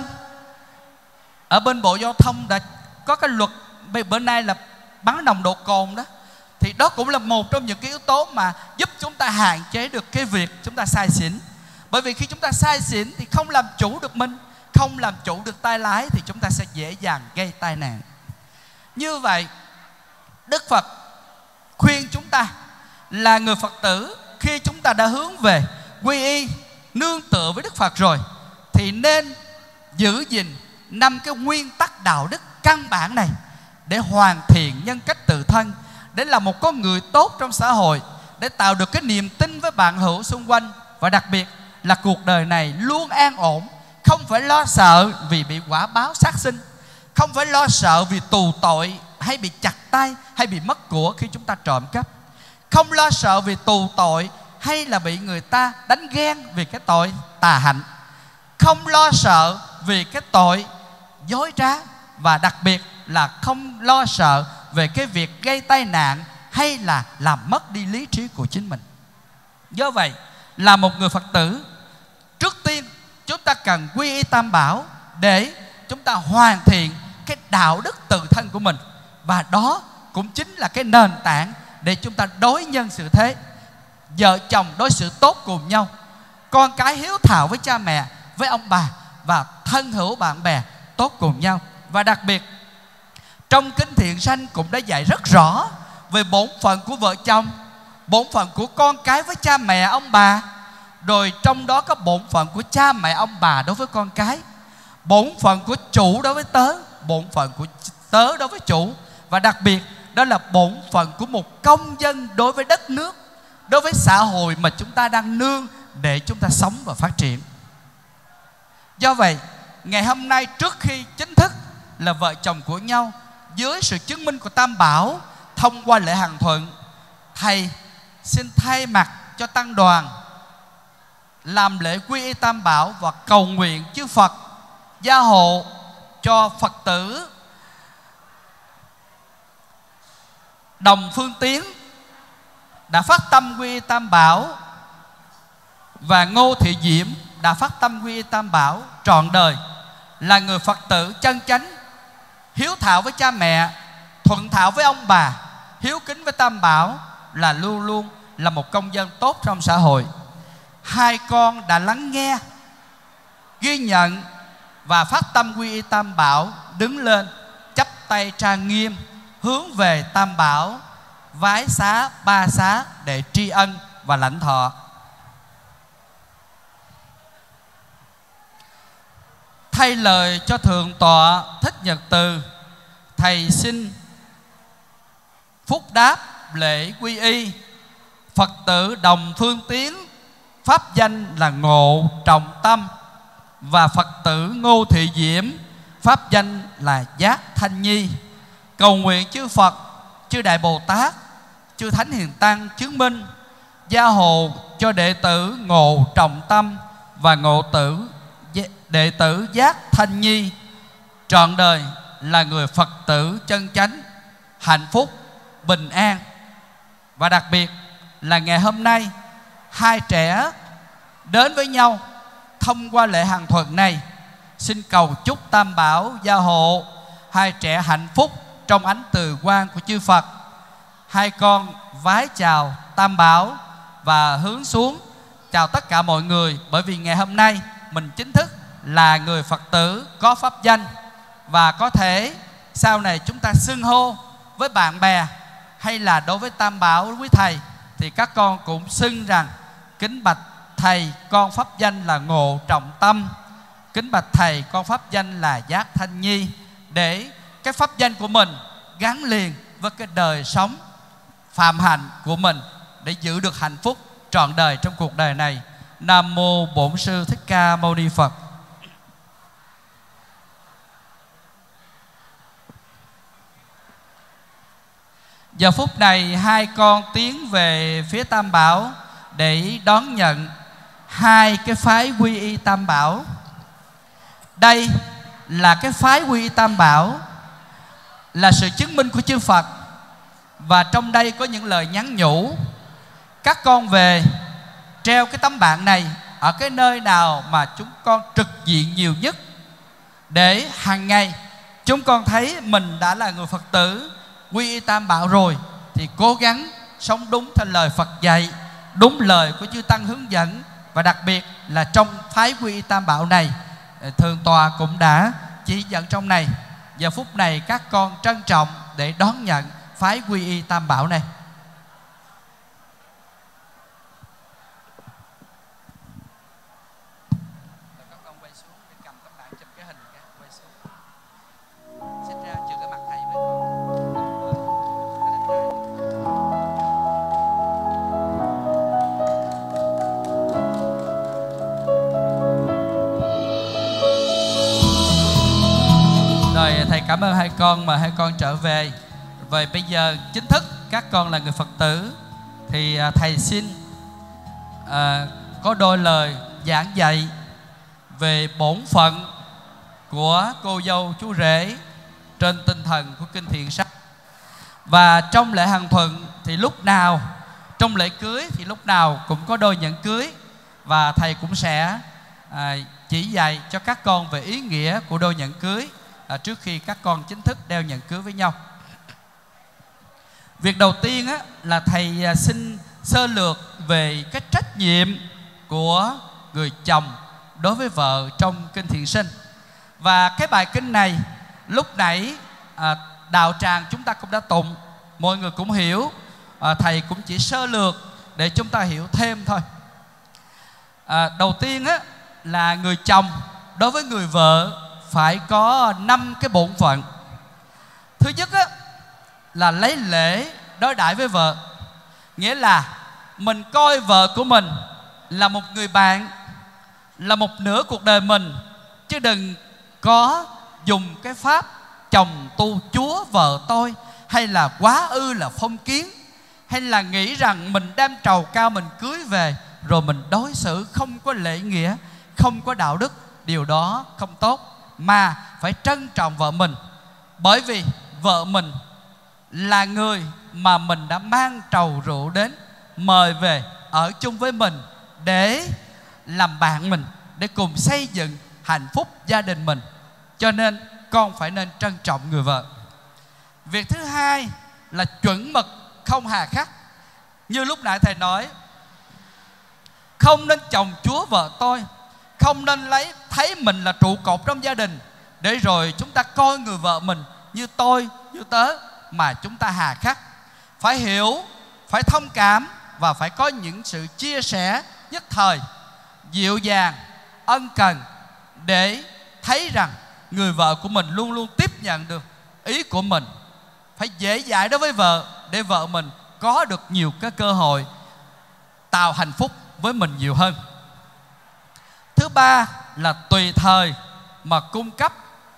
ở bên Bộ Giao thông đã có cái luật bữa nay là bắn nồng độ cồn đó. Thì đó cũng là một trong những cái yếu tố mà giúp chúng ta hạn chế được cái việc chúng ta say xỉn. Bởi vì khi chúng ta say xỉn thì không làm chủ được mình, không làm chủ được tay lái, thì chúng ta sẽ dễ dàng gây tai nạn. Như vậy, Đức Phật khuyên chúng ta là người Phật tử, khi chúng ta đã hướng về quy y, nương tựa với Đức Phật rồi, thì nên giữ gìn 5 cái nguyên tắc đạo đức căn bản này để hoàn thiện nhân cách tự thân, để là một con người tốt trong xã hội, để tạo được cái niềm tin với bạn hữu xung quanh. Và đặc biệt là cuộc đời này luôn an ổn, không phải lo sợ vì bị quả báo sát sinh, không phải lo sợ vì tù tội hay bị chặt tay hay bị mất của khi chúng ta trộm cắp, không lo sợ vì tù tội hay là bị người ta đánh ghen vì cái tội tà hạnh, không lo sợ vì cái tội dối trá, và đặc biệt là không lo sợ về cái việc gây tai nạn hay là làm mất đi lý trí của chính mình. Do vậy, là một người Phật tử, trước tiên chúng ta cần quy y Tam Bảo để chúng ta hoàn thiện cái đạo đức tự thân của mình. Và đó cũng chính là cái nền tảng để chúng ta đối nhân xử thế. Vợ chồng đối xử tốt cùng nhau, con cái hiếu thảo với cha mẹ, với ông bà, và thân hữu bạn bè tốt cùng nhau. Và đặc biệt trong Kinh Thiện Sanh cũng đã dạy rất rõ về bổn phận của vợ chồng, bổn phận của con cái với cha mẹ ông bà, rồi trong đó có bổn phận của cha mẹ ông bà đối với con cái, bổn phận của chủ đối với tớ, bổn phận của tớ đối với chủ, và đặc biệt đó là bổn phận của một công dân đối với đất nước, đối với xã hội mà chúng ta đang nương để chúng ta sống và phát triển. Do vậy, ngày hôm nay trước khi chính thức là vợ chồng của nhau, dưới sự chứng minh của Tam Bảo thông qua lễ hàng thuận, thầy xin thay mặt cho tăng đoàn làm lễ quy y Tam Bảo và cầu nguyện chư Phật gia hộ cho Phật tử Đồng Phương Tiến đã phát tâm quy y Tam Bảo, và Ngô Thị Diễm đã phát tâm quy y Tam Bảo trọn đời, là người Phật tử chân chánh, hiếu thảo với cha mẹ, thuận thảo với ông bà, hiếu kính với Tam Bảo, là luôn luôn là một công dân tốt trong xã hội. Hai con đã lắng nghe, ghi nhận và phát tâm quy y Tam Bảo, đứng lên chắp tay trang nghiêm hướng về Tam Bảo, vái xá ba xá để tri ân và lãnh thọ. thay lời cho Thượng tọa Thích Nhật Từ, thầy xin phúc đáp lễ quy y. Phật tử Đồng Phương Tiến, pháp danh là Ngộ Trọng Tâm. Và Phật tử Ngô Thị Diễm, pháp danh là Giác Thanh Nhi. Cầu nguyện chư Phật, chư Đại Bồ Tát, chư Thánh Hiền Tăng chứng minh gia hộ cho đệ tử Ngộ Trọng Tâm và đệ tử Giác Thanh Nhi trọn đời là người Phật tử chân chánh, hạnh phúc, bình an. Và đặc biệt là ngày hôm nay, hai trẻ đến với nhau thông qua lễ hàng thuận này. Xin cầu chúc Tam Bảo gia hộ hai trẻ hạnh phúc trong ánh từ quang của chư Phật. Hai con vái chào Tam Bảo và hướng xuống chào tất cả mọi người. Bởi vì ngày hôm nay mình chính thức là người Phật tử có pháp danh, và có thể sau này chúng ta xưng hô với bạn bè hay là đối với Tam Bảo quý thầy thì các con cũng xưng rằng: kính bạch thầy, con pháp danh là Ngộ Trọng Tâm. Kính bạch thầy, con pháp danh là Giác Thanh Nhi. Để cái pháp danh của mình gắn liền với cái đời sống phạm hạnh của mình, để giữ được hạnh phúc trọn đời trong cuộc đời này. Nam mô Bổn Sư Thích Ca Mâu Ni Phật. Giờ phút này hai con tiến về phía Tam Bảo để đón nhận hai cái phái quy y Tam Bảo. Đây là cái phái quy y Tam Bảo, là sự chứng minh của chư Phật. Và trong đây có những lời nhắn nhủ. Các con về treo cái tấm bảng này ở cái nơi nào mà chúng con trực diện nhiều nhất, để hàng ngày chúng con thấy mình đã là người Phật tử quy y Tam Bảo rồi thì cố gắng sống đúng theo lời Phật dạy, đúng lời của chư Tăng hướng dẫn. Và đặc biệt là trong phái quy y Tam Bảo này, Thượng tọa cũng đã chỉ dẫn trong này. Giờ phút này các con trân trọng để đón nhận phái quy y Tam Bảo này. Các con quay xuống để cầm tấm bảng chụp cái hình, quay xuống. Xích ra trừ cái mặt thầy với con. Rồi thầy cảm ơn hai con mà hai con trở về. Vậy bây giờ chính thức các con là người Phật tử thì thầy xin có đôi lời giảng dạy về bổn phận của cô dâu chú rể trên tinh thần của kinh Thiện Sách. Và trong lễ hàng thuận thì lúc nào, trong lễ cưới thì lúc nào cũng có đôi nhẫn cưới. Và thầy cũng sẽ chỉ dạy cho các con về ý nghĩa của đôi nhẫn cưới trước khi các con chính thức đeo nhẫn cưới với nhau. Việc đầu tiên là thầy xin sơ lược về cái trách nhiệm của người chồng đối với vợ trong kinh Thiện Sinh. Và cái bài kinh này lúc nãy đạo tràng chúng ta cũng đã tụng, mọi người cũng hiểu. Thầy cũng chỉ sơ lược để chúng ta hiểu thêm thôi. Đầu tiên là người chồng đối với người vợ phải có 5 cái bổn phận. Thứ nhất là lấy lễ đối đãi với vợ. Nghĩa là mình coi vợ của mình là một người bạn, là một nửa cuộc đời mình, chứ đừng có dùng cái pháp chồng tu chúa vợ tôi, hay là quá ư là phong kiến, hay là nghĩ rằng mình đem trầu cao mình cưới về rồi mình đối xử không có lễ nghĩa, không có đạo đức. Điều đó không tốt, mà phải trân trọng vợ mình. Bởi vì vợ mình là người mà mình đã mang trầu rượu đến, mời về ở chung với mình để làm bạn mình, để cùng xây dựng hạnh phúc gia đình mình. Cho nên con phải nên trân trọng người vợ. Việc thứ hai là chuẩn mực, không hà khắc. Như lúc nãy thầy nói, không nên chồng chúa vợ tôi, không nên thấy mình là trụ cột trong gia đình, để rồi chúng ta coi người vợ mình như tôi, như tớ, mà chúng ta hà khắc. Phải hiểu, phải thông cảm, và phải có những sự chia sẻ nhất thời, dịu dàng, ân cần, để thấy rằng người vợ của mình luôn luôn tiếp nhận được ý của mình, phải dễ dãi đối với vợ để vợ mình có được nhiều cái cơ hội tạo hạnh phúc với mình nhiều hơn. Thứ ba là tùy thời mà cung cấp.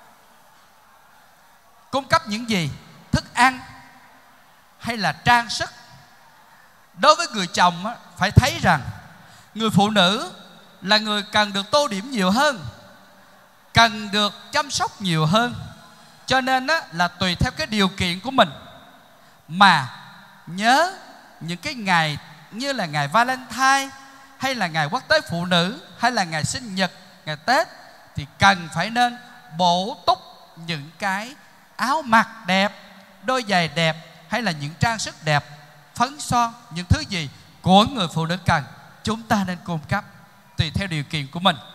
Cung cấp những gì? Thức ăn hay là trang sức. Đối với người chồng phải thấy rằng người phụ nữ là người cần được tô điểm nhiều hơn, cần được chăm sóc nhiều hơn. Cho nên là tùy theo cái điều kiện của mình mà nhớ những cái ngày như là ngày Valentine, hay là ngày quốc tế phụ nữ, hay là ngày sinh nhật, ngày Tết, thì cần phải nên bổ túc những cái áo mặc đẹp, đôi giày đẹp, hay là những trang sức đẹp, phấn son, những thứ gì của người phụ nữ cần, chúng ta nên cung cấp tùy theo điều kiện của mình.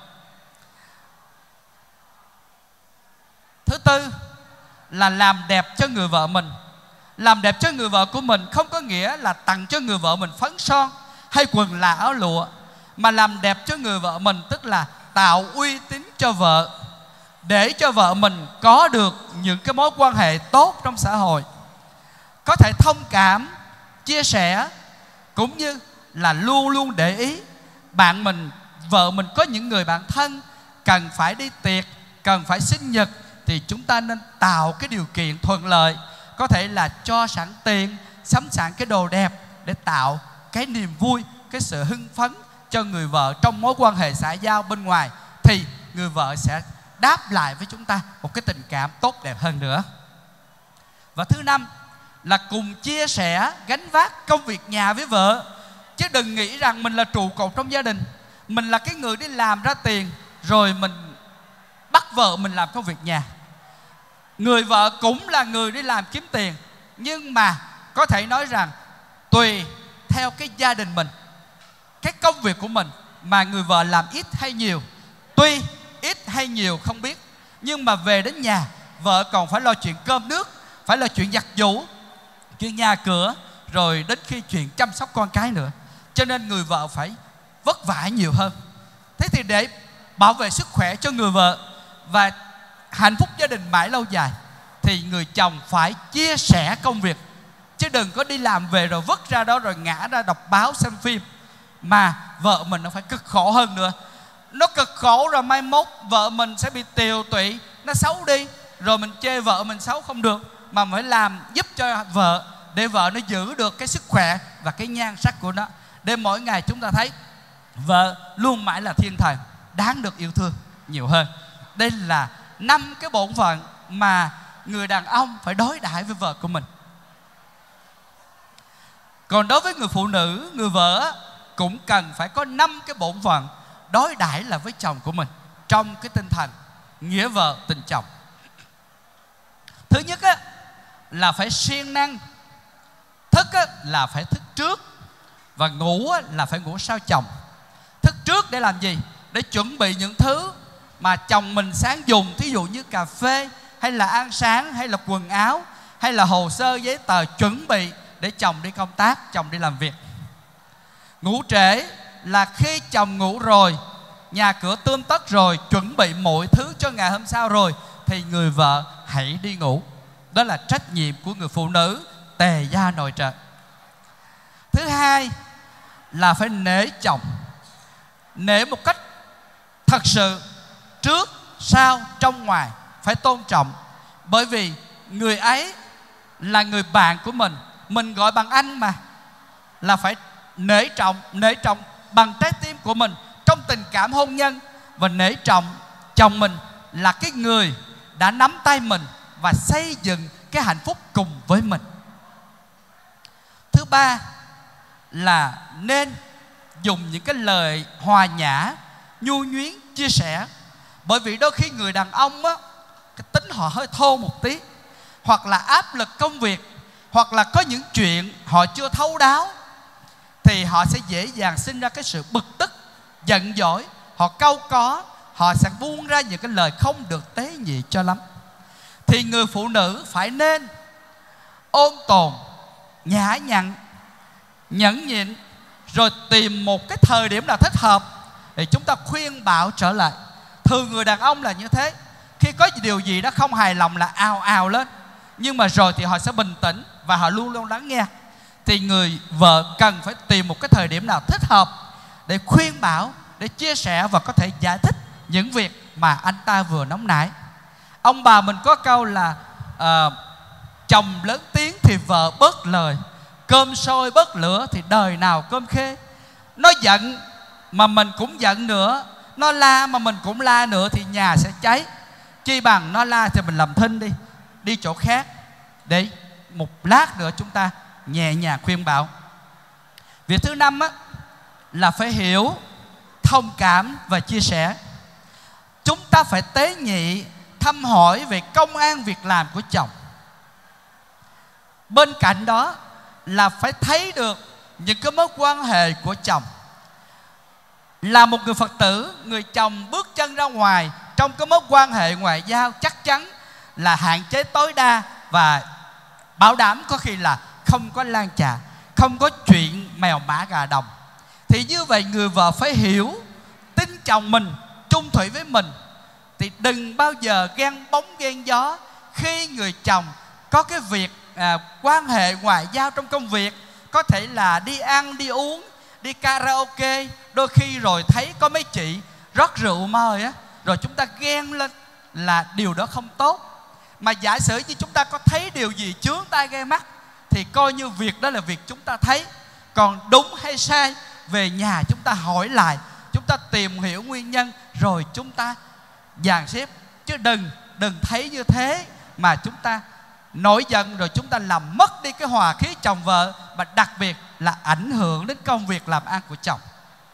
Thứ tư là làm đẹp cho người vợ mình. Làm đẹp cho người vợ của mình không có nghĩa là tặng cho người vợ mình phấn son hay quần là áo lụa, mà làm đẹp cho người vợ mình tức là tạo uy tín cho vợ, để cho vợ mình có được những cái mối quan hệ tốt trong xã hội, có thể thông cảm, chia sẻ, cũng như là luôn luôn để ý bạn mình, vợ mình có những người bạn thân cần phải đi tiệc, cần phải sinh nhật, thì chúng ta nên tạo cái điều kiện thuận lợi, có thể là cho sẵn tiền, sắm sẵn cái đồ đẹp để tạo cái niềm vui, cái sự hưng phấn cho người vợ trong mối quan hệ xã giao bên ngoài, thì người vợ sẽ đáp lại với chúng ta một cái tình cảm tốt đẹp hơn nữa. Và thứ năm là cùng chia sẻ gánh vác công việc nhà với vợ. Chứ đừng nghĩ rằng mình là trụ cột trong gia đình, mình là cái người đi làm ra tiền, rồi mình bắt vợ mình làm công việc nhà. Người vợ cũng là người đi làm kiếm tiền, nhưng mà có thể nói rằng tùy theo cái gia đình mình, cái công việc của mình, mà người vợ làm ít hay nhiều. Tuy ít hay nhiều không biết, nhưng mà về đến nhà, vợ còn phải lo chuyện cơm nước, phải lo chuyện giặt giũ, chuyện nhà cửa, rồi đến khi chuyện chăm sóc con cái nữa. Cho nên người vợ phải vất vả nhiều hơn. Thế thì để bảo vệ sức khỏe cho người vợ và hạnh phúc gia đình mãi lâu dài, thì người chồng phải chia sẻ công việc. Chứ đừng có đi làm về rồi vứt ra đó, rồi ngã ra đọc báo xem phim, mà vợ mình nó phải cực khổ hơn nữa. Nó cực khổ rồi mai mốt vợ mình sẽ bị tiều tụy, nó xấu đi, rồi mình chê vợ mình xấu không được, mà phải làm giúp cho vợ, để vợ nó giữ được cái sức khỏe và cái nhan sắc của nó, để mỗi ngày chúng ta thấy vợ luôn mãi là thiên thần, đáng được yêu thương nhiều hơn. Đây là 5 cái bổn phận mà người đàn ông phải đối đãi với vợ của mình. Còn đối với người phụ nữ, người vợ cũng cần phải có 5 cái bổn phận đối đãi là với chồng của mình, trong cái tinh thần nghĩa vợ tình chồng. Thứ nhất là phải siêng năng. Thức là phải thức trước, và ngủ là phải ngủ sau chồng. Thức trước để làm gì? Để chuẩn bị những thứ mà chồng mình sáng dùng, thí dụ như cà phê, hay là ăn sáng, hay là quần áo, hay là hồ sơ giấy tờ, chuẩn bị để chồng đi công tác, chồng đi làm việc. Ngủ trễ là khi chồng ngủ rồi, nhà cửa tươm tất rồi, chuẩn bị mọi thứ cho ngày hôm sau rồi, thì người vợ hãy đi ngủ. Đó là trách nhiệm của người phụ nữ tề gia nội trợ. Thứ hai là phải nể chồng, nể một cách thật sự, trước, sau, trong, ngoài, phải tôn trọng. Bởi vì người ấy là người bạn của mình gọi bằng anh mà, là phải nể trọng bằng trái tim của mình trong tình cảm hôn nhân, và nể trọng chồng mình là cái người đã nắm tay mình và xây dựng cái hạnh phúc cùng với mình. Thứ ba là nên dùng những cái lời hòa nhã, nhu nhuyến, chia sẻ. Bởi vì đôi khi người đàn ông cái tính họ hơi thô một tí, hoặc là áp lực công việc, hoặc là có những chuyện họ chưa thấu đáo, thì họ sẽ dễ dàng sinh ra cái sự bực tức, giận dỗi, họ cau có, họ sẽ buông ra những cái lời không được tế nhị cho lắm. Thì người phụ nữ phải nên ôn tồn, nhã nhặn, nhẫn nhịn, rồi tìm một cái thời điểm nào thích hợp để chúng ta khuyên bảo trở lại. Thường người đàn ông là như thế, khi có điều gì đó không hài lòng là ào ào lên, nhưng mà rồi thì họ sẽ bình tĩnh và họ luôn luôn lắng nghe. Thì người vợ cần phải tìm một cái thời điểm nào thích hợp để khuyên bảo, để chia sẻ và có thể giải thích những việc mà anh ta vừa nóng nảy. Ông bà mình có câu là chồng lớn tiếng thì vợ bớt lời, cơm sôi bớt lửa thì đời nào cơm khê. Nó giận mà mình cũng giận nữa, nó la mà mình cũng la nữa thì nhà sẽ cháy. Chi bằng nó la thì mình làm thinh đi chỗ khác, để một lát nữa chúng ta nhẹ nhàng khuyên bảo. Việc thứ 5 á, là phải hiểu, thông cảm và chia sẻ. Chúng ta phải tế nhị, thăm hỏi về công ăn việc làm của chồng. Bên cạnh đó là phải thấy được những cái mối quan hệ của chồng. Là một người Phật tử, người chồng bước chân ra ngoài trong cái mối quan hệ ngoại giao chắc chắn là hạn chế tối đa và bảo đảm có khi là không có lan tràn, không có chuyện mèo mã gà đồng. Thì như vậy người vợ phải hiểu, tin chồng mình, trung thủy với mình. Thì đừng bao giờ ghen bóng ghen gió khi người chồng có cái việc quan hệ ngoại giao trong công việc. Có thể là đi ăn, đi uống, đi karaoke, đôi khi rồi thấy có mấy chị rót rượu mời á, rồi chúng ta ghen lên, là điều đó không tốt. Mà giả sử như chúng ta có thấy điều gì chướng tai gai mắt thì coi như việc đó là việc chúng ta thấy. Còn đúng hay sai về nhà chúng ta hỏi lại, chúng ta tìm hiểu nguyên nhân rồi chúng ta dàn xếp. Chứ đừng thấy như thế mà chúng ta nổi giận rồi chúng ta làm mất đi cái hòa khí chồng vợ, và đặc biệt là ảnh hưởng đến công việc làm ăn của chồng.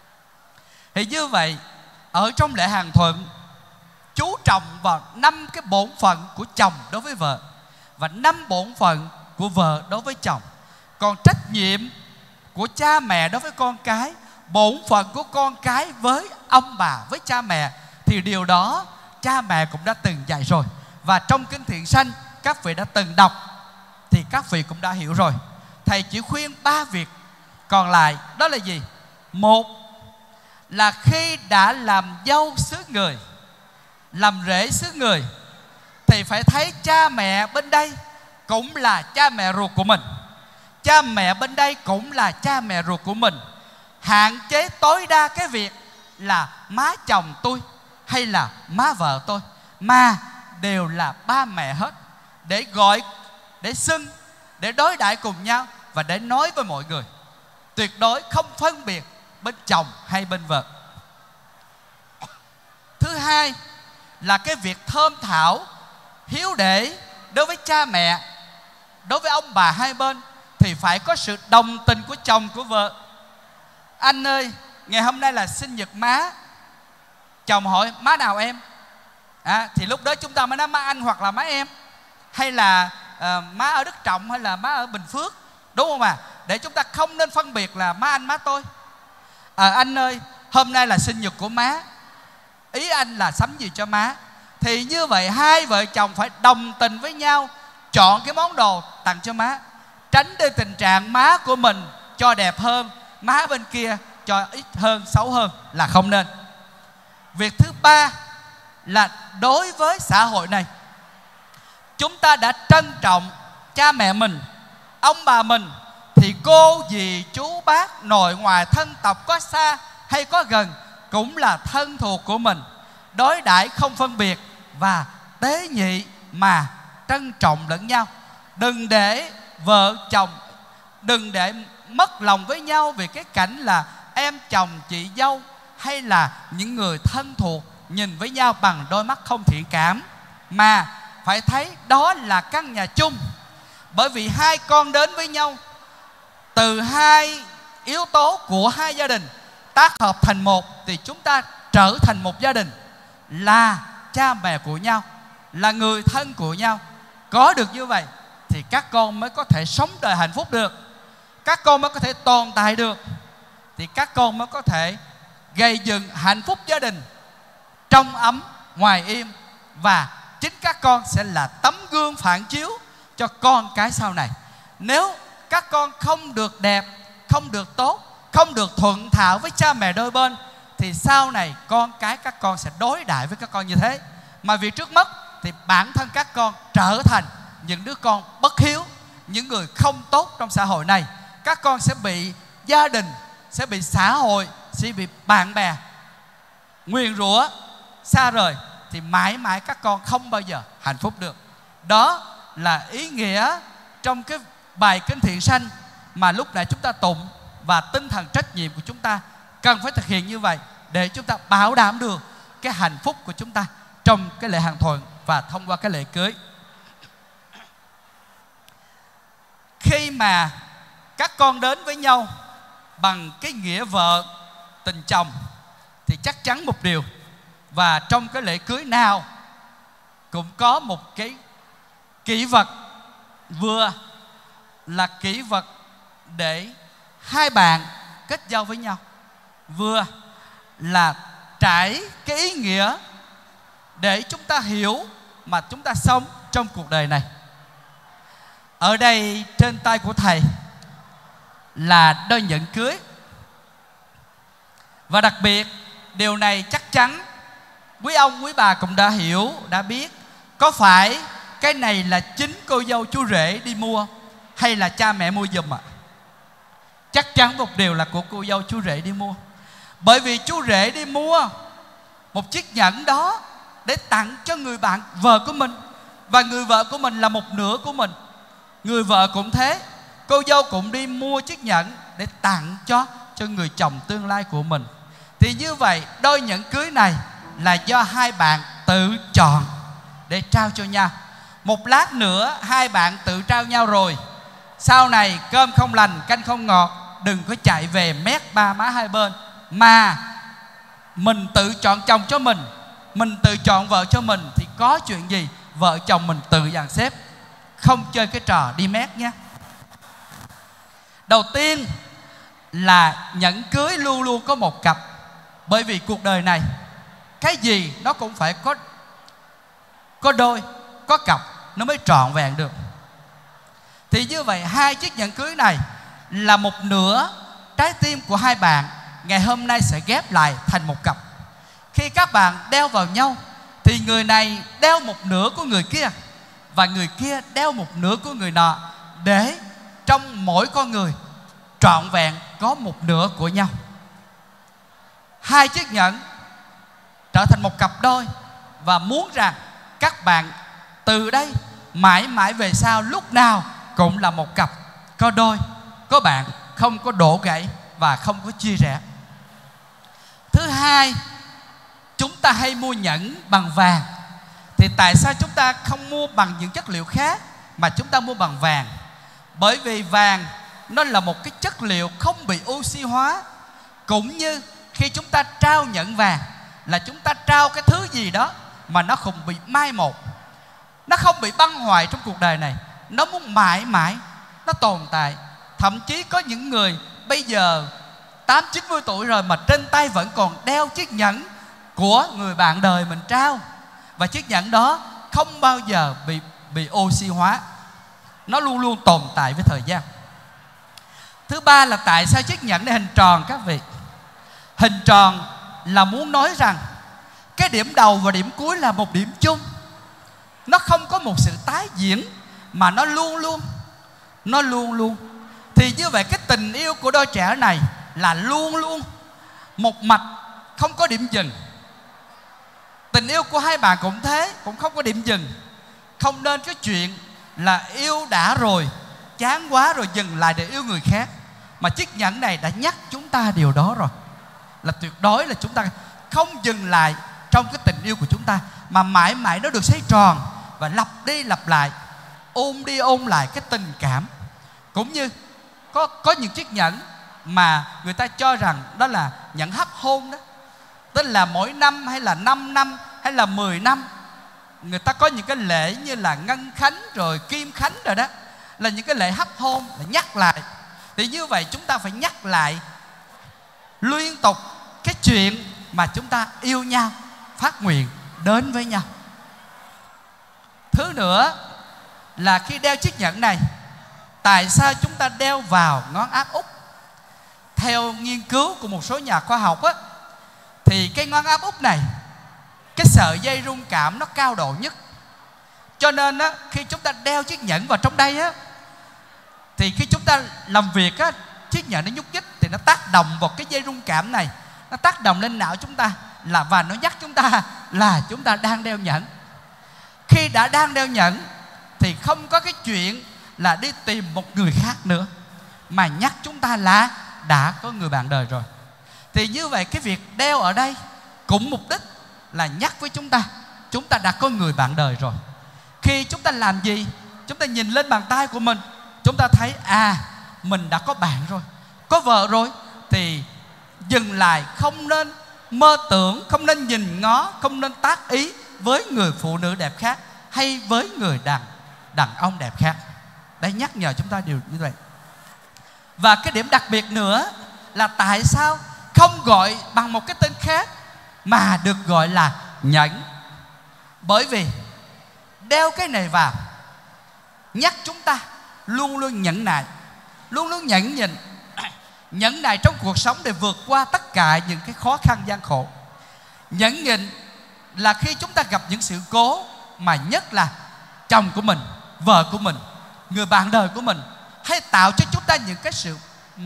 Thì như vậy ở trong lễ Hàng Thuận chú trọng vào 5 cái bổn phận của chồng đối với vợ và 5 bổn phận của vợ đối với chồng. Còn trách nhiệm của cha mẹ đối với con cái, bổn phận của con cái với ông bà, với cha mẹ, thì điều đó cha mẹ cũng đã từng dạy rồi. Và trong Kinh Thiện Sanh các vị đã từng đọc thì các vị cũng đã hiểu rồi. Thầy chỉ khuyên 3 việc còn lại, đó là gì? Một là khi đã làm dâu xứ người, làm rể xứ người, thì phải thấy cha mẹ bên đây cũng là cha mẹ ruột của mình, cha mẹ bên đây cũng là cha mẹ ruột của mình. Hạn chế tối đa cái việc là má chồng tôi hay là má vợ tôi, mà đều là ba mẹ hết, để gọi, để xưng, để đối đãi cùng nhau và để nói với mọi người. Tuyệt đối không phân biệt bên chồng hay bên vợ. Thứ hai là cái việc thơm thảo, hiếu để đối với cha mẹ, đối với ông bà hai bên, thì phải có sự đồng tình của chồng của vợ. Anh ơi, ngày hôm nay là sinh nhật má. Chồng hỏi má nào em? Thì lúc đó chúng ta mới nói má anh hoặc là má em, hay là má ở Đức Trọng hay là má ở Bình Phước, đúng không ạ? Để chúng ta không nên phân biệt là má anh má tôi. Anh ơi, hôm nay là sinh nhật của má, ý anh là sắm gì cho má. Thì như vậy hai vợ chồng phải đồng tình với nhau, chọn cái món đồ tặng cho má, tránh đi tình trạng má của mình cho đẹp hơn, má bên kia cho ít hơn, xấu hơn, là không nên. Việc thứ ba là đối với xã hội này, chúng ta đã trân trọng cha mẹ mình, ông bà mình, thì cô, dì, chú, bác, nội ngoại, thân tộc có xa hay có gần cũng là thân thuộc của mình. Đối đãi không phân biệt và tế nhị mà trân trọng lẫn nhau. Đừng để vợ chồng, đừng để mất lòng với nhau vì cái cảnh là em chồng, chị dâu hay là những người thân thuộc nhìn với nhau bằng đôi mắt không thiện cảm, mà phải thấy đó là căn nhà chung. Bởi vì hai con đến với nhau từ hai yếu tố của hai gia đình tác hợp thành một, thì chúng ta trở thành một gia đình, là cha mẹ của nhau, là người thân của nhau. Có được như vậy thì các con mới có thể sống đời hạnh phúc được, các con mới có thể tồn tại được, thì các con mới có thể gây dựng hạnh phúc gia đình trong ấm ngoài im. Và chính các con sẽ là tấm gương phản chiếu cho con cái sau này. Nếu các con không được đẹp, không được tốt, không được thuận thảo với cha mẹ đôi bên, thì sau này con cái các con sẽ đối đãi với các con như thế. mà vì trước mất thì bản thân các con trở thành những đứa con bất hiếu, những người không tốt trong xã hội này. Các con sẽ bị gia đình, sẽ bị xã hội, sẽ bị bạn bè nguyền rủa, xa rời, thì mãi mãi các con không bao giờ hạnh phúc được. Đó là ý nghĩa trong cái bài kinh thiện sanh mà lúc nãy chúng ta tụng, và tinh thần trách nhiệm của chúng ta cần phải thực hiện như vậy để chúng ta bảo đảm được cái hạnh phúc của chúng ta trong cái lễ hàng thuận và thông qua cái lễ cưới. Khi mà các con đến với nhau bằng cái nghĩa vợ tình chồng thì chắc chắn một điều, và trong cái lễ cưới nào cũng có một cái kỷ vật, vừa là kỷ vật để hai bạn kết giao với nhau, vừa là trải cái ý nghĩa để chúng ta hiểu mà chúng ta sống trong cuộc đời này. Ở đây trên tay của thầy là đôi nhẫn cưới, và đặc biệt điều này chắc chắn quý ông quý bà cũng đã hiểu, đã biết. Có phải cái này là chính cô dâu chú rể đi mua hay là cha mẹ mua giùm ạ? Chắc chắn một điều là của cô dâu chú rể đi mua. Bởi vì chú rể đi mua một chiếc nhẫn đó để tặng cho người bạn vợ của mình, và người vợ của mình là một nửa của mình. Người vợ cũng thế, cô dâu cũng đi mua chiếc nhẫn để tặng cho người chồng tương lai của mình. Thì như vậy đôi nhẫn cưới này là do hai bạn tự chọn để trao cho nhau. Một lát nữa hai bạn tự trao nhau rồi, sau này cơm không lành canh không ngọt, đừng có chạy về mét ba má hai bên, mà mình tự chọn chồng cho mình tự chọn vợ cho mình, thì có chuyện gì vợ chồng mình tự dàn xếp, không chơi cái trò đi mét nhé. Đầu tiên là nhẫn cưới luôn luôn có một cặp, bởi vì cuộc đời này cái gì nó cũng phải có đôi, có cặp nó mới trọn vẹn được. Thì như vậy hai chiếc nhẫn cưới này là một nửa trái tim của hai bạn ngày hôm nay sẽ ghép lại thành một cặp. Khi các bạn đeo vào nhau thì người này đeo một nửa của người kia, và người kia đeo một nửa của người nọ, để trong mỗi con người trọn vẹn có một nửa của nhau. Hai chiếc nhẫn trở thành một cặp đôi, và muốn rằng các bạn từ đây mãi mãi về sau lúc nào cũng là một cặp có đôi, có bạn, không có đổ gãy và không có chia rẽ. Thứ hai, chúng ta hay mua nhẫn bằng vàng. Thì tại sao chúng ta không mua bằng những chất liệu khác mà chúng ta mua bằng vàng? Bởi vì vàng nó là một cái chất liệu không bị oxy hóa. Cũng như khi chúng ta trao nhẫn vàng là chúng ta trao cái thứ gì đó mà nó không bị mai một, nó không bị băng hoại trong cuộc đời này, nó muốn mãi mãi nó tồn tại. Thậm chí có những người bây giờ 80-90 tuổi rồi mà trên tay vẫn còn đeo chiếc nhẫn của người bạn đời mình trao, và chiếc nhẫn đó không bao giờ bị oxy hóa, nó luôn luôn tồn tại với thời gian. Thứ ba là tại sao chiếc nhẫn này hình tròn các vị? Hình tròn là muốn nói rằng cái điểm đầu và điểm cuối là một điểm chung, nó không có một sự tái diễn, mà nó luôn luôn. Thì như vậy cái tình yêu của đôi trẻ này là luôn luôn một mạch, không có điểm dừng. Tình yêu của hai bạn cũng thế, cũng không có điểm dừng. Không nên cái chuyện là yêu đã rồi, chán quá rồi dừng lại để yêu người khác. Mà chiếc nhẫn này đã nhắc chúng ta điều đó rồi, là tuyệt đối là chúng ta không dừng lại trong cái tình yêu của chúng ta, mà mãi mãi nó được xoay tròn và lặp đi lặp lại, ôm đi ôm lại cái tình cảm. Cũng như có những chiếc nhẫn mà người ta cho rằng đó là nhẫn hấp hôn đó, tức là mỗi năm hay là 5 năm hay là 10 năm người ta có những cái lễ như là ngân khánh rồi kim khánh rồi đó, là những cái lễ hấp hôn, là nhắc lại. Thì như vậy chúng ta phải nhắc lại liên tục cái chuyện mà chúng ta yêu nhau, phát nguyện đến với nhau. Thứ nữa là khi đeo chiếc nhẫn này, tại sao chúng ta đeo vào ngón áp út? Theo nghiên cứu của một số nhà khoa học á, thì cái ngón áp út này cái sợi dây rung cảm nó cao độ nhất. Cho nên á, khi chúng ta đeo chiếc nhẫn vào trong đây á, thì khi chúng ta làm việc á, chiếc nhẫn nó nhúc nhích thì nó tác động vào cái dây rung cảm này, nó tác động lên não chúng ta và nó nhắc chúng ta là chúng ta đang đeo nhẫn. Khi đã đang đeo nhẫn thì không có cái chuyện là đi tìm một người khác nữa, mà nhắc chúng ta là đã có người bạn đời rồi. Thì như vậy cái việc đeo ở đây cũng mục đích là nhắc với chúng ta đã có người bạn đời rồi. Khi chúng ta làm gì, chúng ta nhìn lên bàn tay của mình, chúng ta thấy mình đã có bạn rồi, có vợ rồi, thì dừng lại, không nên mơ tưởng, không nên nhìn ngó, không nên tác ý với người phụ nữ đẹp khác hay với người đàn ông đẹp khác. Đây nhắc nhở chúng ta điều như vậy. Và cái điểm đặc biệt nữa là tại sao không gọi bằng một cái tên khác mà được gọi là nhẫn. Bởi vì đeo cái này vào nhắc chúng ta luôn luôn nhẫn nại, luôn luôn nhẫn nhịn, nhẫn nại trong cuộc sống để vượt qua tất cả những cái khó khăn gian khổ. Nhẫn nhịn là khi chúng ta gặp những sự cố, mà nhất là chồng của mình, vợ của mình, người bạn đời của mình hay tạo cho chúng ta những cái sự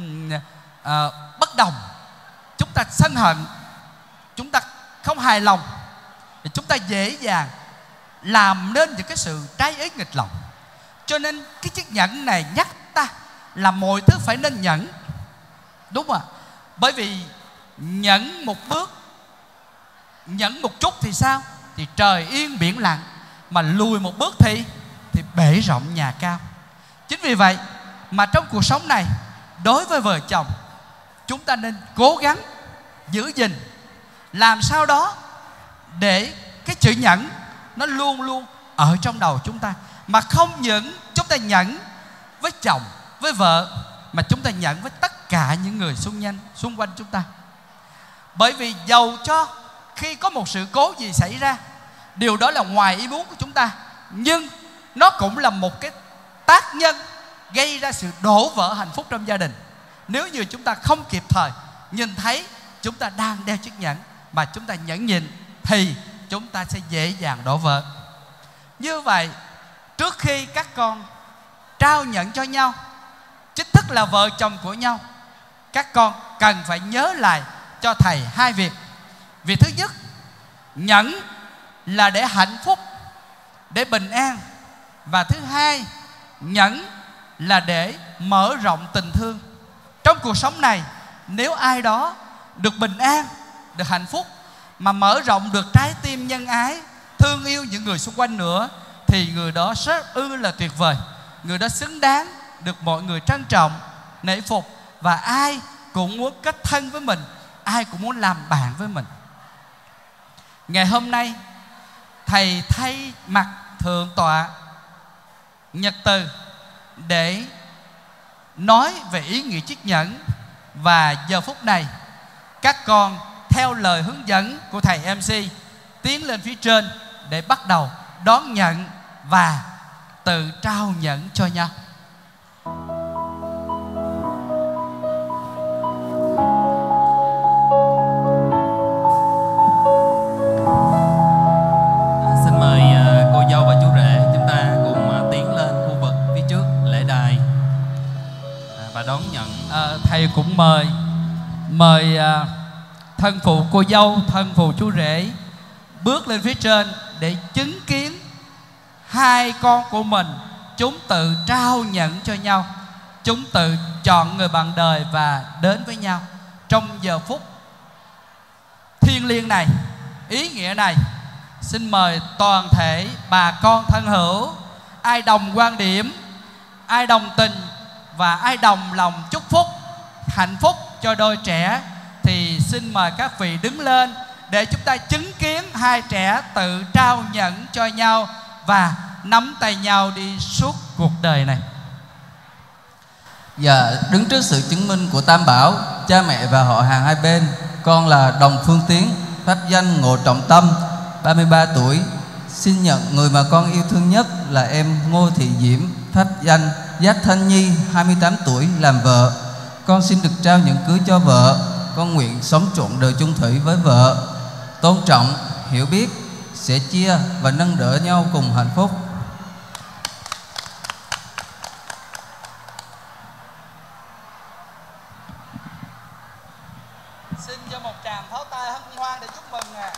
bất đồng, chúng ta sân hận, chúng ta không hài lòng, thì chúng ta dễ dàng làm nên những cái sự trái ý nghịch lòng. Cho nên cái chiếc nhẫn này nhắc ta là mọi thứ phải nên nhẫn. Đúng không ạ? Bởi vì nhẫn một bước, nhẫn một chút thì sao? Thì trời yên biển lặng. Mà lùi một bước thì bể rộng nhà cao. Chính vì vậy mà trong cuộc sống này, đối với vợ chồng, chúng ta nên cố gắng giữ gìn, làm sao đó để cái chữ nhẫn nó luôn luôn ở trong đầu chúng ta. Mà không những chúng ta nhẫn với chồng, với vợ, mà chúng ta nhẫn với tất cả những người xung quanh chúng ta. Bởi vì dầu cho khi có một sự cố gì xảy ra, điều đó là ngoài ý muốn của chúng ta, nhưng nó cũng là một cái tác nhân gây ra sự đổ vỡ hạnh phúc trong gia đình. Nếu như chúng ta không kịp thời nhìn thấy chúng ta đang đeo chiếc nhẫn mà chúng ta nhẫn nhịn, thì chúng ta sẽ dễ dàng đổ vỡ. Như vậy, trước khi các con trao nhẫn cho nhau, chính thức là vợ chồng của nhau, các con cần phải nhớ lại cho thầy hai việc. Việc thứ nhất, nhẫn là để hạnh phúc, để bình an. Và thứ hai, nhẫn là để mở rộng tình thương. Trong cuộc sống này, nếu ai đó được bình an, được hạnh phúc, mà mở rộng được trái tim nhân ái, thương yêu những người xung quanh nữa, thì người đó rất là tuyệt vời. Người đó xứng đáng được mọi người trân trọng, nể phục, và ai cũng muốn kết thân với mình, ai cũng muốn làm bạn với mình. Ngày hôm nay, thầy thay mặt Thượng tọa Nhật Từ để nói về ý nghĩa chiếc nhẫn. Và giờ phút này, các con theo lời hướng dẫn của thầy MC tiến lên phía trên để bắt đầu đón nhận và tự trao nhẫn cho nhau. Xin mời cô dâu và chú rể chúng ta cùng tiến lên khu vực phía trước lễ đài và đón nhận. Thầy cũng mời thân phụ cô dâu, thân phụ chú rể bước lên phía trên để chứng kiến hai con của mình chúng tự trao nhẫn cho nhau, chúng tự chọn người bạn đời và đến với nhau trong giờ phút thiêng liêng này, ý nghĩa này. Xin mời toàn thể bà con thân hữu, ai đồng quan điểm, ai đồng tình và ai đồng lòng chúc phúc hạnh phúc cho đôi trẻ, thì xin mời các vị đứng lên để chúng ta chứng kiến hai trẻ tự trao nhẫn cho nhau và nắm tay nhau đi suốt cuộc đời này. Dạ, đứng trước sự chứng minh của Tam Bảo, cha mẹ và họ hàng hai bên, con là Đồng Phương Tiến, pháp danh Ngộ Trọng Tâm, 33 tuổi. Xin nhận người mà con yêu thương nhất là em Ngô Thị Diễm, pháp danh Giác Thanh Nhi, 28 tuổi, làm vợ. Con xin được trao nhẫn cưới cho vợ. Con nguyện sống trọn đời chung thủy với vợ, tôn trọng, hiểu biết sẻ chia và nâng đỡ nhau cùng hạnh phúc. Xin cho một tràng pháo tay hân hoan để chúc mừng nè.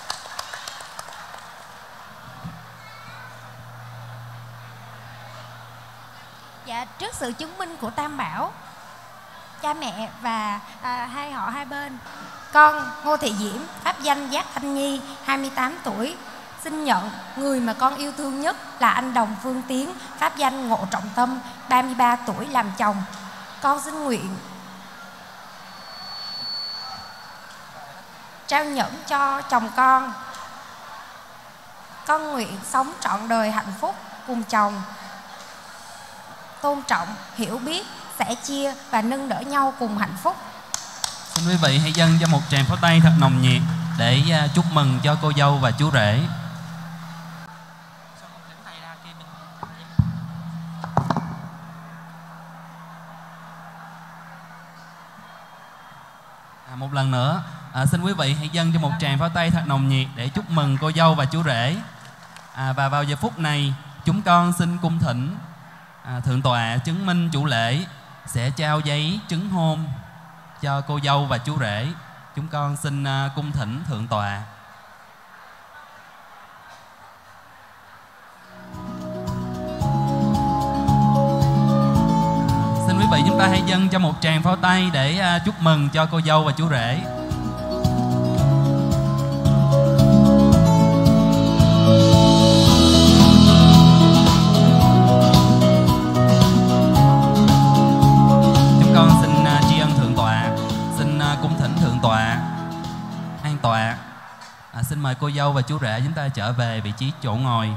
Dạ, trước sự chứng minh của Tam Bảo, cha mẹ và hai họ hai bên, con Ngô Thị Diễm, pháp danh Giác Thanh Nhi, 28 tuổi, xin nhận người mà con yêu thương nhất là anh Đồng Phương Tiến, pháp danh Ngộ Trọng Tâm, 33 tuổi, làm chồng. Con xin nguyện trao nhẫn cho chồng con. Con nguyện sống trọn đời hạnh phúc cùng chồng, tôn trọng, hiểu biết, sẻ chia và nâng đỡ nhau cùng hạnh phúc. Xin quý vị hãy dâng cho một tràng pháo tay thật nồng nhiệt để chúc mừng cho cô dâu và chú rể. Một lần nữa, xin quý vị hãy dâng cho một tràng pháo tay thật nồng nhiệt để chúc mừng cô dâu và chú rể. Và vào giờ phút này, chúng con xin cung thỉnh thượng tọa chứng minh chủ lễ sẽ trao giấy chứng hôn cho cô dâu và chú rể. Chúng con xin cung thỉnh thượng tọa. Xin quý vị chúng ta hãy dâng cho một tràng pháo tay để chúc mừng cho cô dâu và chú rể. Con xin tri ân thượng tọa, xin cung thỉnh thượng tọa an tọa. Xin mời cô dâu và chú rể chúng ta trở về vị trí chỗ ngồi.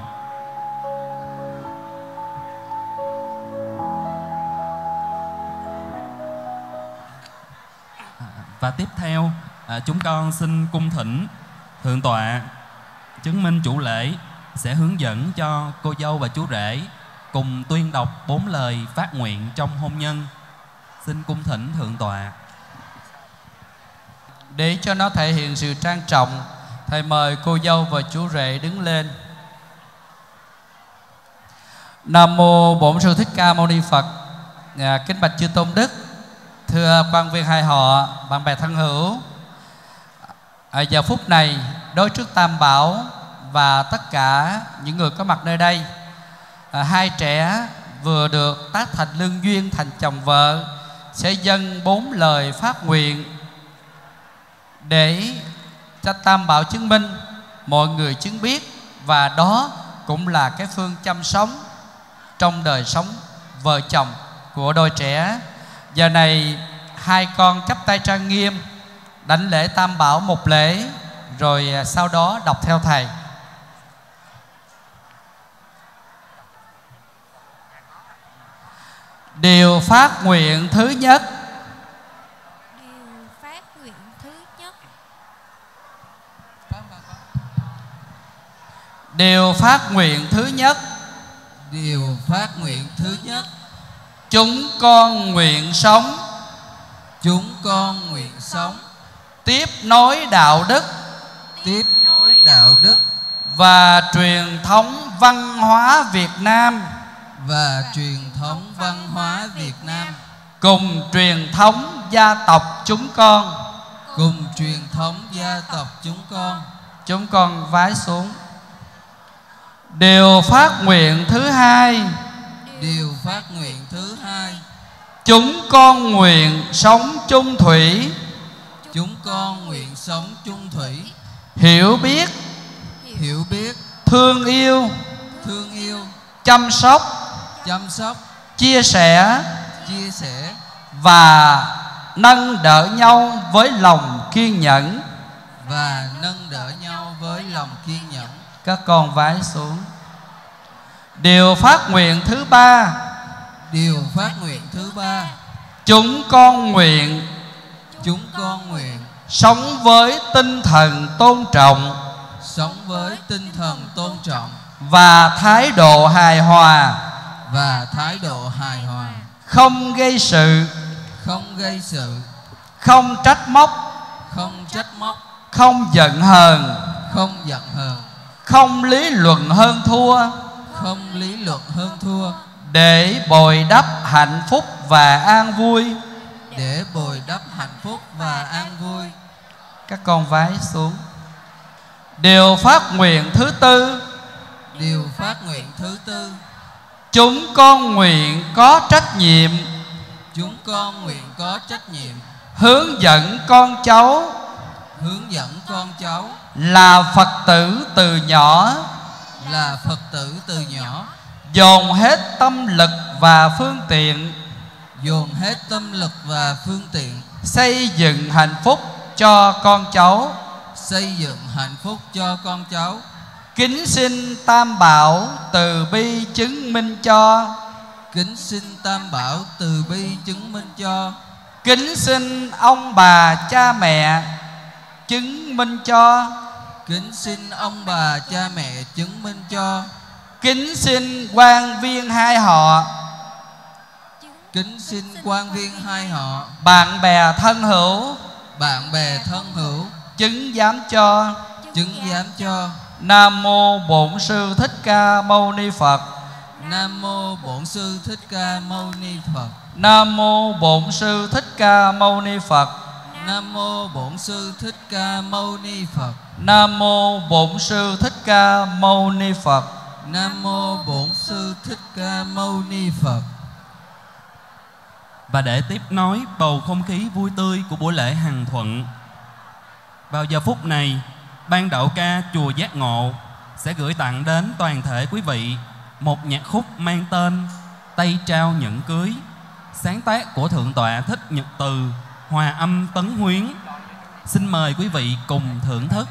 Và tiếp theo, chúng con xin cung thỉnh thượng tọa chứng minh chủ lễ sẽ hướng dẫn cho cô dâu và chú rể cùng tuyên đọc 4 lời phát nguyện trong hôn nhân. Xin cung thỉnh thượng tọa. Để cho nó thể hiện sự trang trọng, thầy mời cô dâu và chú rể đứng lên. Nam mô Bổn Sư Thích Ca Mâu Ni Phật. Kính bạch chư tôn đức, thưa quan viên hai họ, bạn bè thân hữu, giờ phút này đối trước Tam Bảo và tất cả những người có mặt nơi đây, hai trẻ vừa được tác thành lương duyên thành chồng vợ sẽ dâng 4 lời phát nguyện để cho Tam Bảo chứng minh, mọi người chứng biết, và đó cũng là cái phương châm sống trong đời sống vợ chồng của đôi trẻ. Giờ này hai con chắp tay trang nghiêm, đảnh lễ Tam Bảo một lễ, rồi sau đó đọc theo thầy. Điều phát nguyện thứ nhất. Điều phát nguyện thứ nhất. Điều phát nguyện thứ nhất. Điều phát nguyện thứ nhất. Chúng con nguyện sống. Chúng con nguyện sống tiếp nối đạo đức. Tiếp nối đạo đức và truyền thống văn hóa Việt Nam. Và truyền thống văn hóa Việt Nam. Cùng truyền thống gia tộc chúng con. Cùng truyền thống gia tộc chúng con. Chúng con vái xuống. Điều phát nguyện thứ hai. Điều phát nguyện thứ hai. Chúng con nguyện sống chung thủy. Chúng con nguyện sống chung thủy. Hiểu biết. Hiểu biết. Thương yêu. Thương yêu. Chăm sóc. Chăm sóc. Chia sẻ. Chia sẻ. Và nâng đỡ nhau với lòng kiên nhẫn. Và nâng đỡ nhau với lòng kiên nhẫn. Các con vái xuống. Điều phát nguyện thứ ba. Điều phát nguyện thứ ba. Chúng con nguyện. Chúng con nguyện sống với tinh thần tôn trọng. Sống với tinh thần tôn trọng. Và thái độ hài hòa. Và thái độ hài hòa. Không gây sự. Không gây sự. Không trách móc. Không trách móc. Không giận hờn. Không giận hờn. không lý luận hơn thua, không lý luận hơn thua, để bồi đắp hạnh phúc và an vui. để bồi đắp hạnh phúc và an vui. Các con vái xuống. Điều phát nguyện thứ tư, Điều phát nguyện thứ tư, chúng con nguyện có trách nhiệm chúng con nguyện có trách nhiệm hướng dẫn con cháu hướng dẫn con cháu là Phật tử từ nhỏ, là Phật tử từ nhỏ, dồn hết tâm lực và phương tiện dồn hết tâm lực và phương tiện xây dựng hạnh phúc cho con cháu. xây dựng hạnh phúc cho con cháu. Kính xin Tam Bảo từ bi chứng minh cho. Kính xin Tam Bảo từ bi chứng minh cho. Kính xin ông bà cha mẹ chứng minh cho. Kính xin ông bà cha mẹ chứng minh cho. Kính xin quan viên hai họ, Kính xin quan viên hai họ, bạn bè thân hữu bạn bè thân hữu chứng giám cho. chứng giám cho. Nam mô Bổn Sư Thích Ca Mâu Ni Phật. Nam mô Bổn Sư Thích Ca Mâu Ni Phật. Nam mô Bổn Sư Thích Ca Mâu Ni Phật. Nam mô Bổn Sư Thích Ca Mâu Ni Phật. Nam mô Bổn Sư Thích Ca Mâu Ni Phật. Nam mô Bổn Sư Thích Ca Mâu Ni Phật. Và để tiếp nối bầu không khí vui tươi của buổi lễ Hằng Thuận, vào giờ phút này, ban đạo ca chùa Giác Ngộ sẽ gửi tặng đến toàn thể quý vị một nhạc khúc mang tên Tay Trao Nhẫn Cưới, sáng tác của Thượng tọa Thích Nhật Từ, hòa âm Tấn Huyến. Xin mời quý vị cùng thưởng thức.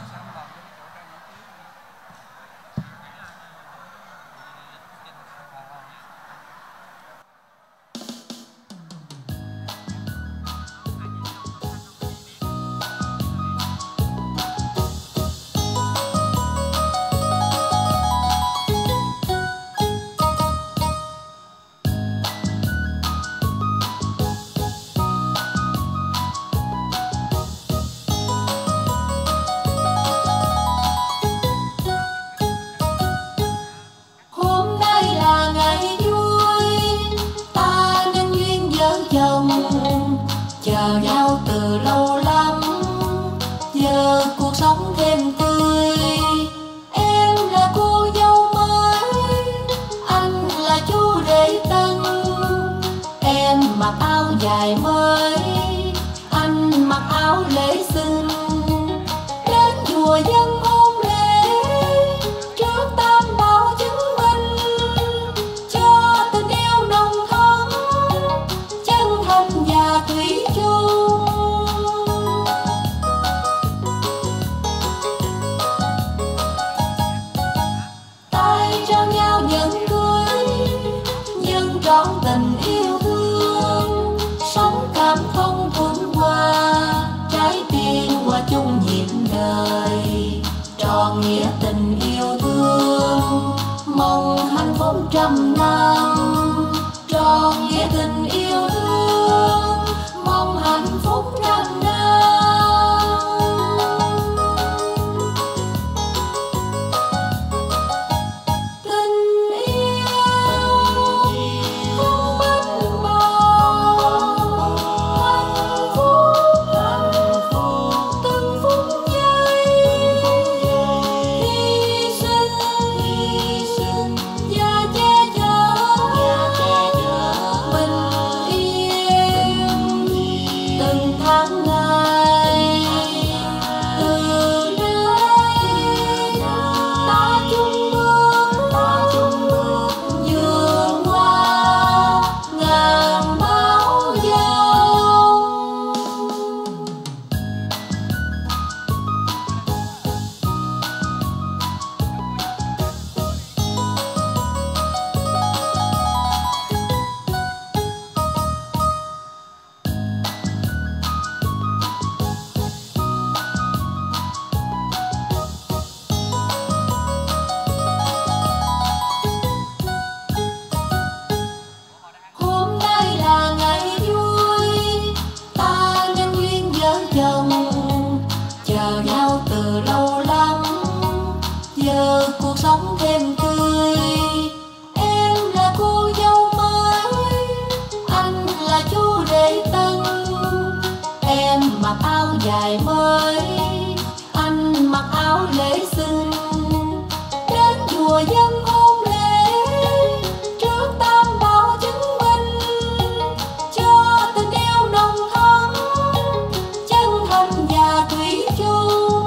Tình yêu thương sống cảm thông thuận hòa, trái tim hòa mặc áo dài mới, anh mặc áo lễ xuân, đến chùa dân hôn lễ trước tam bảo chứng minh cho tình yêu nồng thắm, chân thành và thủy chung.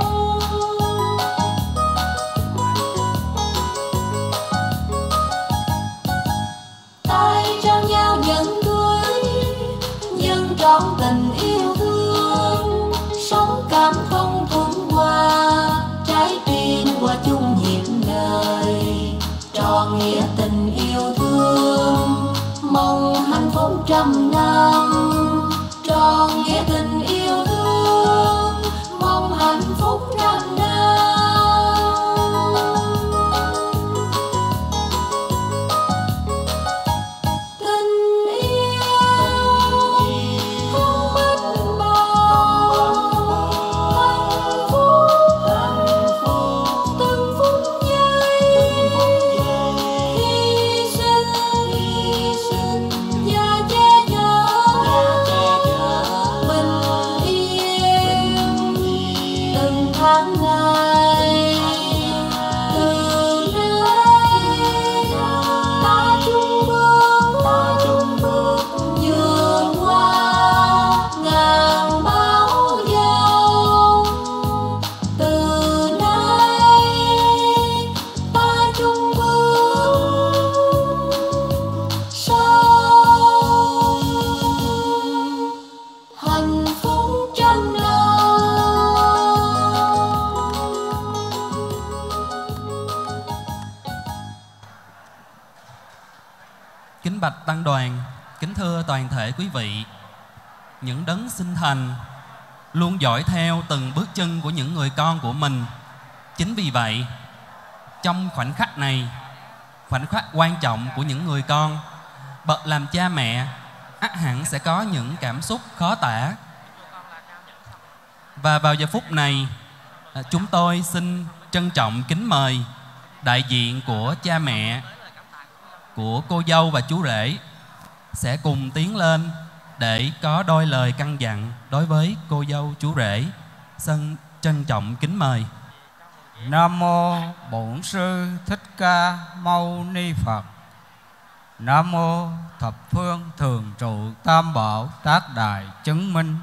Tay trao nhau nhẫn cưới, nhưng trọn tình yêu thương, sống cảm thông thuận hòa, trái tim qua chung nhịp đời, trọn nghĩa tình yêu thương, mong hạnh phúc trăm năm. Trọn nghĩa tình yêu thương, mong hạnh phúc trăm năm. Tình yêu không mất màu, hạnh phúc từng phút giây, hy sinh và che chở, bình yên từng tháng ngày. Từ nay ta chung bước vượt qua ngàn bão giông. Từ nay ta chung bước sống hạnh phúc trăm năm. Kính bạch tăng đoàn, kính thưa toàn thể quý vị, những đấng sinh thành luôn dõi theo từng bước chân của những người con của mình. Chính vì vậy, trong khoảnh khắc này, khoảnh khắc quan trọng của những người con, bậc làm cha mẹ ắt hẳn sẽ có những cảm xúc khó tả. Và vào giờ phút này, chúng tôi xin trân trọng kính mời đại diện của cha mẹ, của cô dâu và chú rể sẽ cùng tiến lên để có đôi lời căn dặn đối với cô dâu chú rể. Xin trân trọng kính mời. Nam mô Bổn Sư Thích Ca Mâu Ni Phật. Nam mô thập phương thường trụ tam bảo tác đại chứng minh.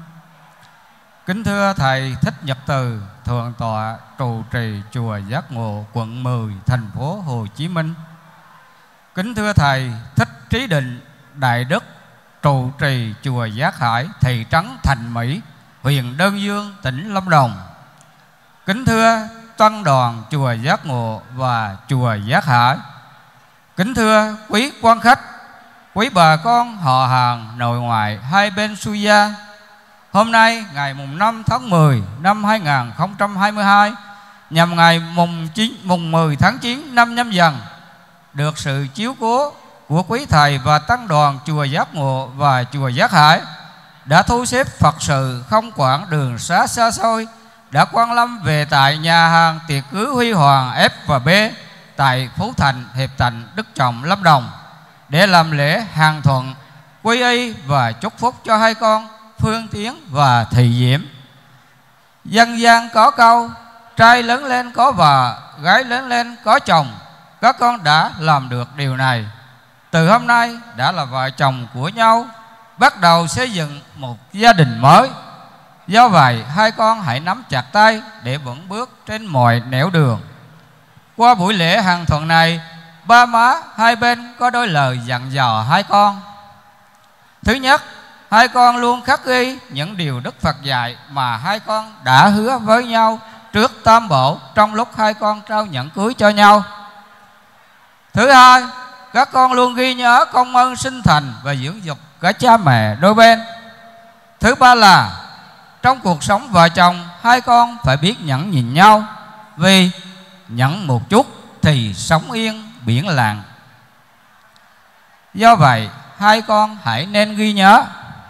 Kính thưa thầy Thích Nhật Từ, thượng tọa trụ trì chùa Giác Ngộ, quận 10, thành phố Hồ Chí Minh. Kính thưa thầy Thích Trí Định, đại đức trụ trì chùa Giác Hải, thị trấn Thành Mỹ, huyện Đơn Dương, tỉnh Lâm Đồng. Kính thưa tăng đoàn chùa Giác Ngộ và chùa Giác Hải. Kính thưa quý quan khách, quý bà con họ hàng nội ngoại hai bên xuôi gia. Hôm nay ngày mùng 5 tháng 10 năm 2022, nhằm ngày mùng 10 tháng 9 năm Nhâm Dần, được sự chiếu cố của quý thầy và tăng đoàn chùa Giác Ngộ và chùa Giác Hải đã thu xếp Phật sự không quản đường xá xa xôi, đã quan lâm về tại nhà hàng tiệc cưới huy hoàng F và B tại Phú Thành, Hiệp Thạnh, Đức Trọng, Lâm Đồng để làm lễ hàng thuận, quy y và chúc phúc cho hai con Phương Tiến và Thị Diễm. Dân gian có câu trai lớn lên có vợ, gái lớn lên có chồng. Các con đã làm được điều này. Từ hôm nay đã là vợ chồng của nhau, bắt đầu xây dựng một gia đình mới. Do vậy hai con hãy nắm chặt tay để vững bước trên mọi nẻo đường. Qua buổi lễ hàng thuận này, ba má hai bên có đôi lời dặn dò hai con. Thứ nhất, hai con luôn khắc ghi những điều Đức Phật dạy mà hai con đã hứa với nhau trước tam bảo trong lúc hai con trao nhẫn cưới cho nhau. Thứ hai, các con luôn ghi nhớ công ơn sinh thành và dưỡng dục cả cha mẹ đôi bên. Thứ ba là trong cuộc sống vợ chồng, hai con phải biết nhẫn nhịn nhau, vì nhẫn một chút thì sống yên biển lặng. Do vậy hai con hãy nên ghi nhớ.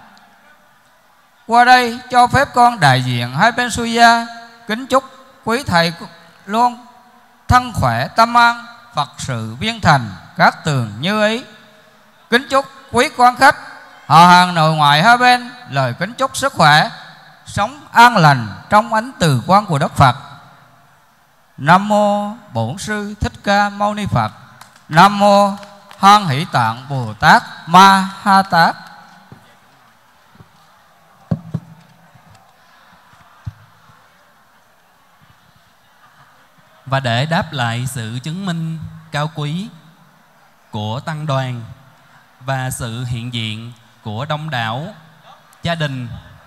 Qua đây cho phép con đại diện hai bên xuôi gia kính chúc quý thầy luôn thân khỏe tâm an, Phật sự viên thành, các tường như ý. Kính chúc quý quan khách họ hàng nội ngoại hai bên lời kính chúc sức khỏe, sống an lành trong ánh từ quang của Đức Phật. Nam mô Bổn Sư Thích Ca Mâu Ni Phật. Nam mô Hoan Hỷ Tạng Bồ Tát Ma Ha Tát. Và để đáp lại sự chứng minh cao quý của tăng đoàn và sự hiện diện của đông đảo gia đình,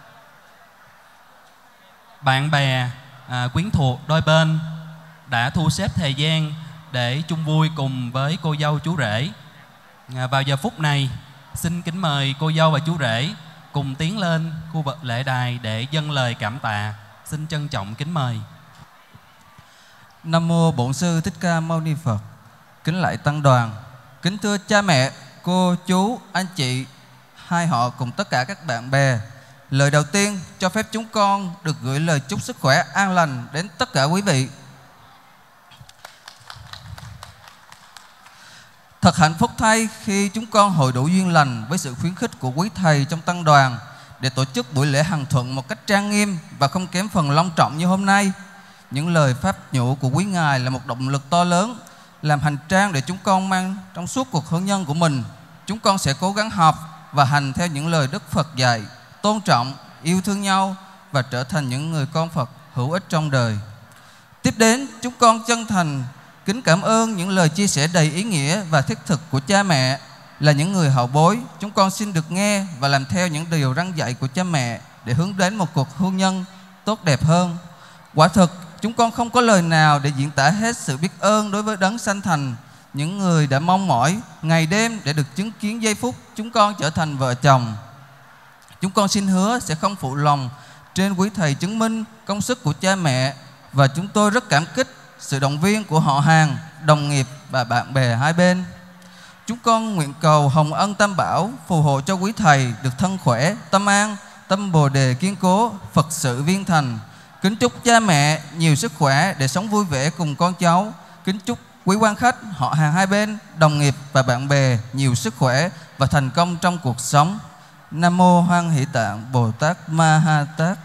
bạn bè, quyến thuộc đôi bên đã thu xếp thời gian để chung vui cùng với cô dâu chú rể. Vào giờ phút này, xin kính mời cô dâu và chú rể cùng tiến lên khu vực lễ đài để dâng lời cảm tạ. Xin trân trọng kính mời. Nam mô Bổn Sư Thích Ca Mâu Ni Phật. Kính lạy tăng đoàn, kính thưa cha mẹ, cô chú, anh chị, hai họ cùng tất cả các bạn bè. Lời đầu tiên cho phép chúng con được gửi lời chúc sức khỏe an lành đến tất cả quý vị. Thật hạnh phúc thay khi chúng con hội đủ duyên lành với sự khuyến khích của quý thầy trong tăng đoàn để tổ chức buổi lễ hằng thuận một cách trang nghiêm và không kém phần long trọng như hôm nay. Những lời pháp nhũ của quý ngài là một động lực to lớn, làm hành trang để chúng con mang trong suốt cuộc hôn nhân của mình. Chúng con sẽ cố gắng học và hành theo những lời Đức Phật dạy, tôn trọng, yêu thương nhau và trở thành những người con Phật hữu ích trong đời. Tiếp đến, chúng con chân thành kính cảm ơn những lời chia sẻ đầy ý nghĩa và thiết thực của cha mẹ. Là những người hậu bối, chúng con xin được nghe và làm theo những điều răn dạy của cha mẹ để hướng đến một cuộc hôn nhân tốt đẹp hơn. Quả thực, chúng con không có lời nào để diễn tả hết sự biết ơn đối với Đấng Sanh Thành, những người đã mong mỏi ngày đêm để được chứng kiến giây phút chúng con trở thành vợ chồng. Chúng con xin hứa sẽ không phụ lòng trên quý thầy chứng minh công sức của cha mẹ, và chúng tôi rất cảm kích sự động viên của họ hàng, đồng nghiệp và bạn bè hai bên. Chúng con nguyện cầu Hồng Ân Tam Bảo phù hộ cho quý thầy được thân khỏe, tâm an, tâm Bồ Đề kiên cố, Phật sự viên thành. Kính chúc cha mẹ nhiều sức khỏe để sống vui vẻ cùng con cháu. Kính chúc quý quan khách, họ hàng hai bên, đồng nghiệp và bạn bè nhiều sức khỏe và thành công trong cuộc sống. Nam mô Hoan Hỷ Tạng Bồ Tát Ma Ha Tát.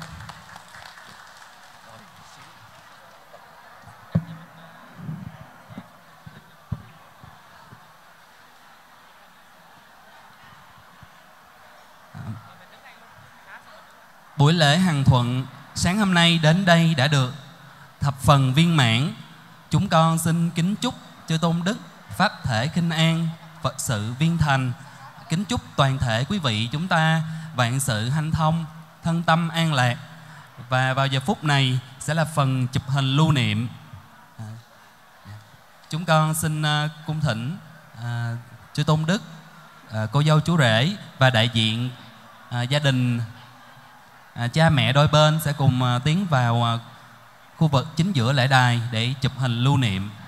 Buổi lễ hằng thuận sáng hôm nay đến đây đã được thập phần viên mãn. Chúng con xin kính chúc chư tôn đức pháp thể khinh an, Phật sự viên thành. Kính chúc toàn thể quý vị chúng ta vạn sự hanh thông, thân tâm an lạc. Và vào giờ phút này sẽ là phần chụp hình lưu niệm. Chúng con xin cung thỉnh chư tôn đức, cô dâu chú rể và đại diện gia đình, cha mẹ đôi bên sẽ cùng tiến vào khu vực chính giữa lễ đài để chụp hình lưu niệm.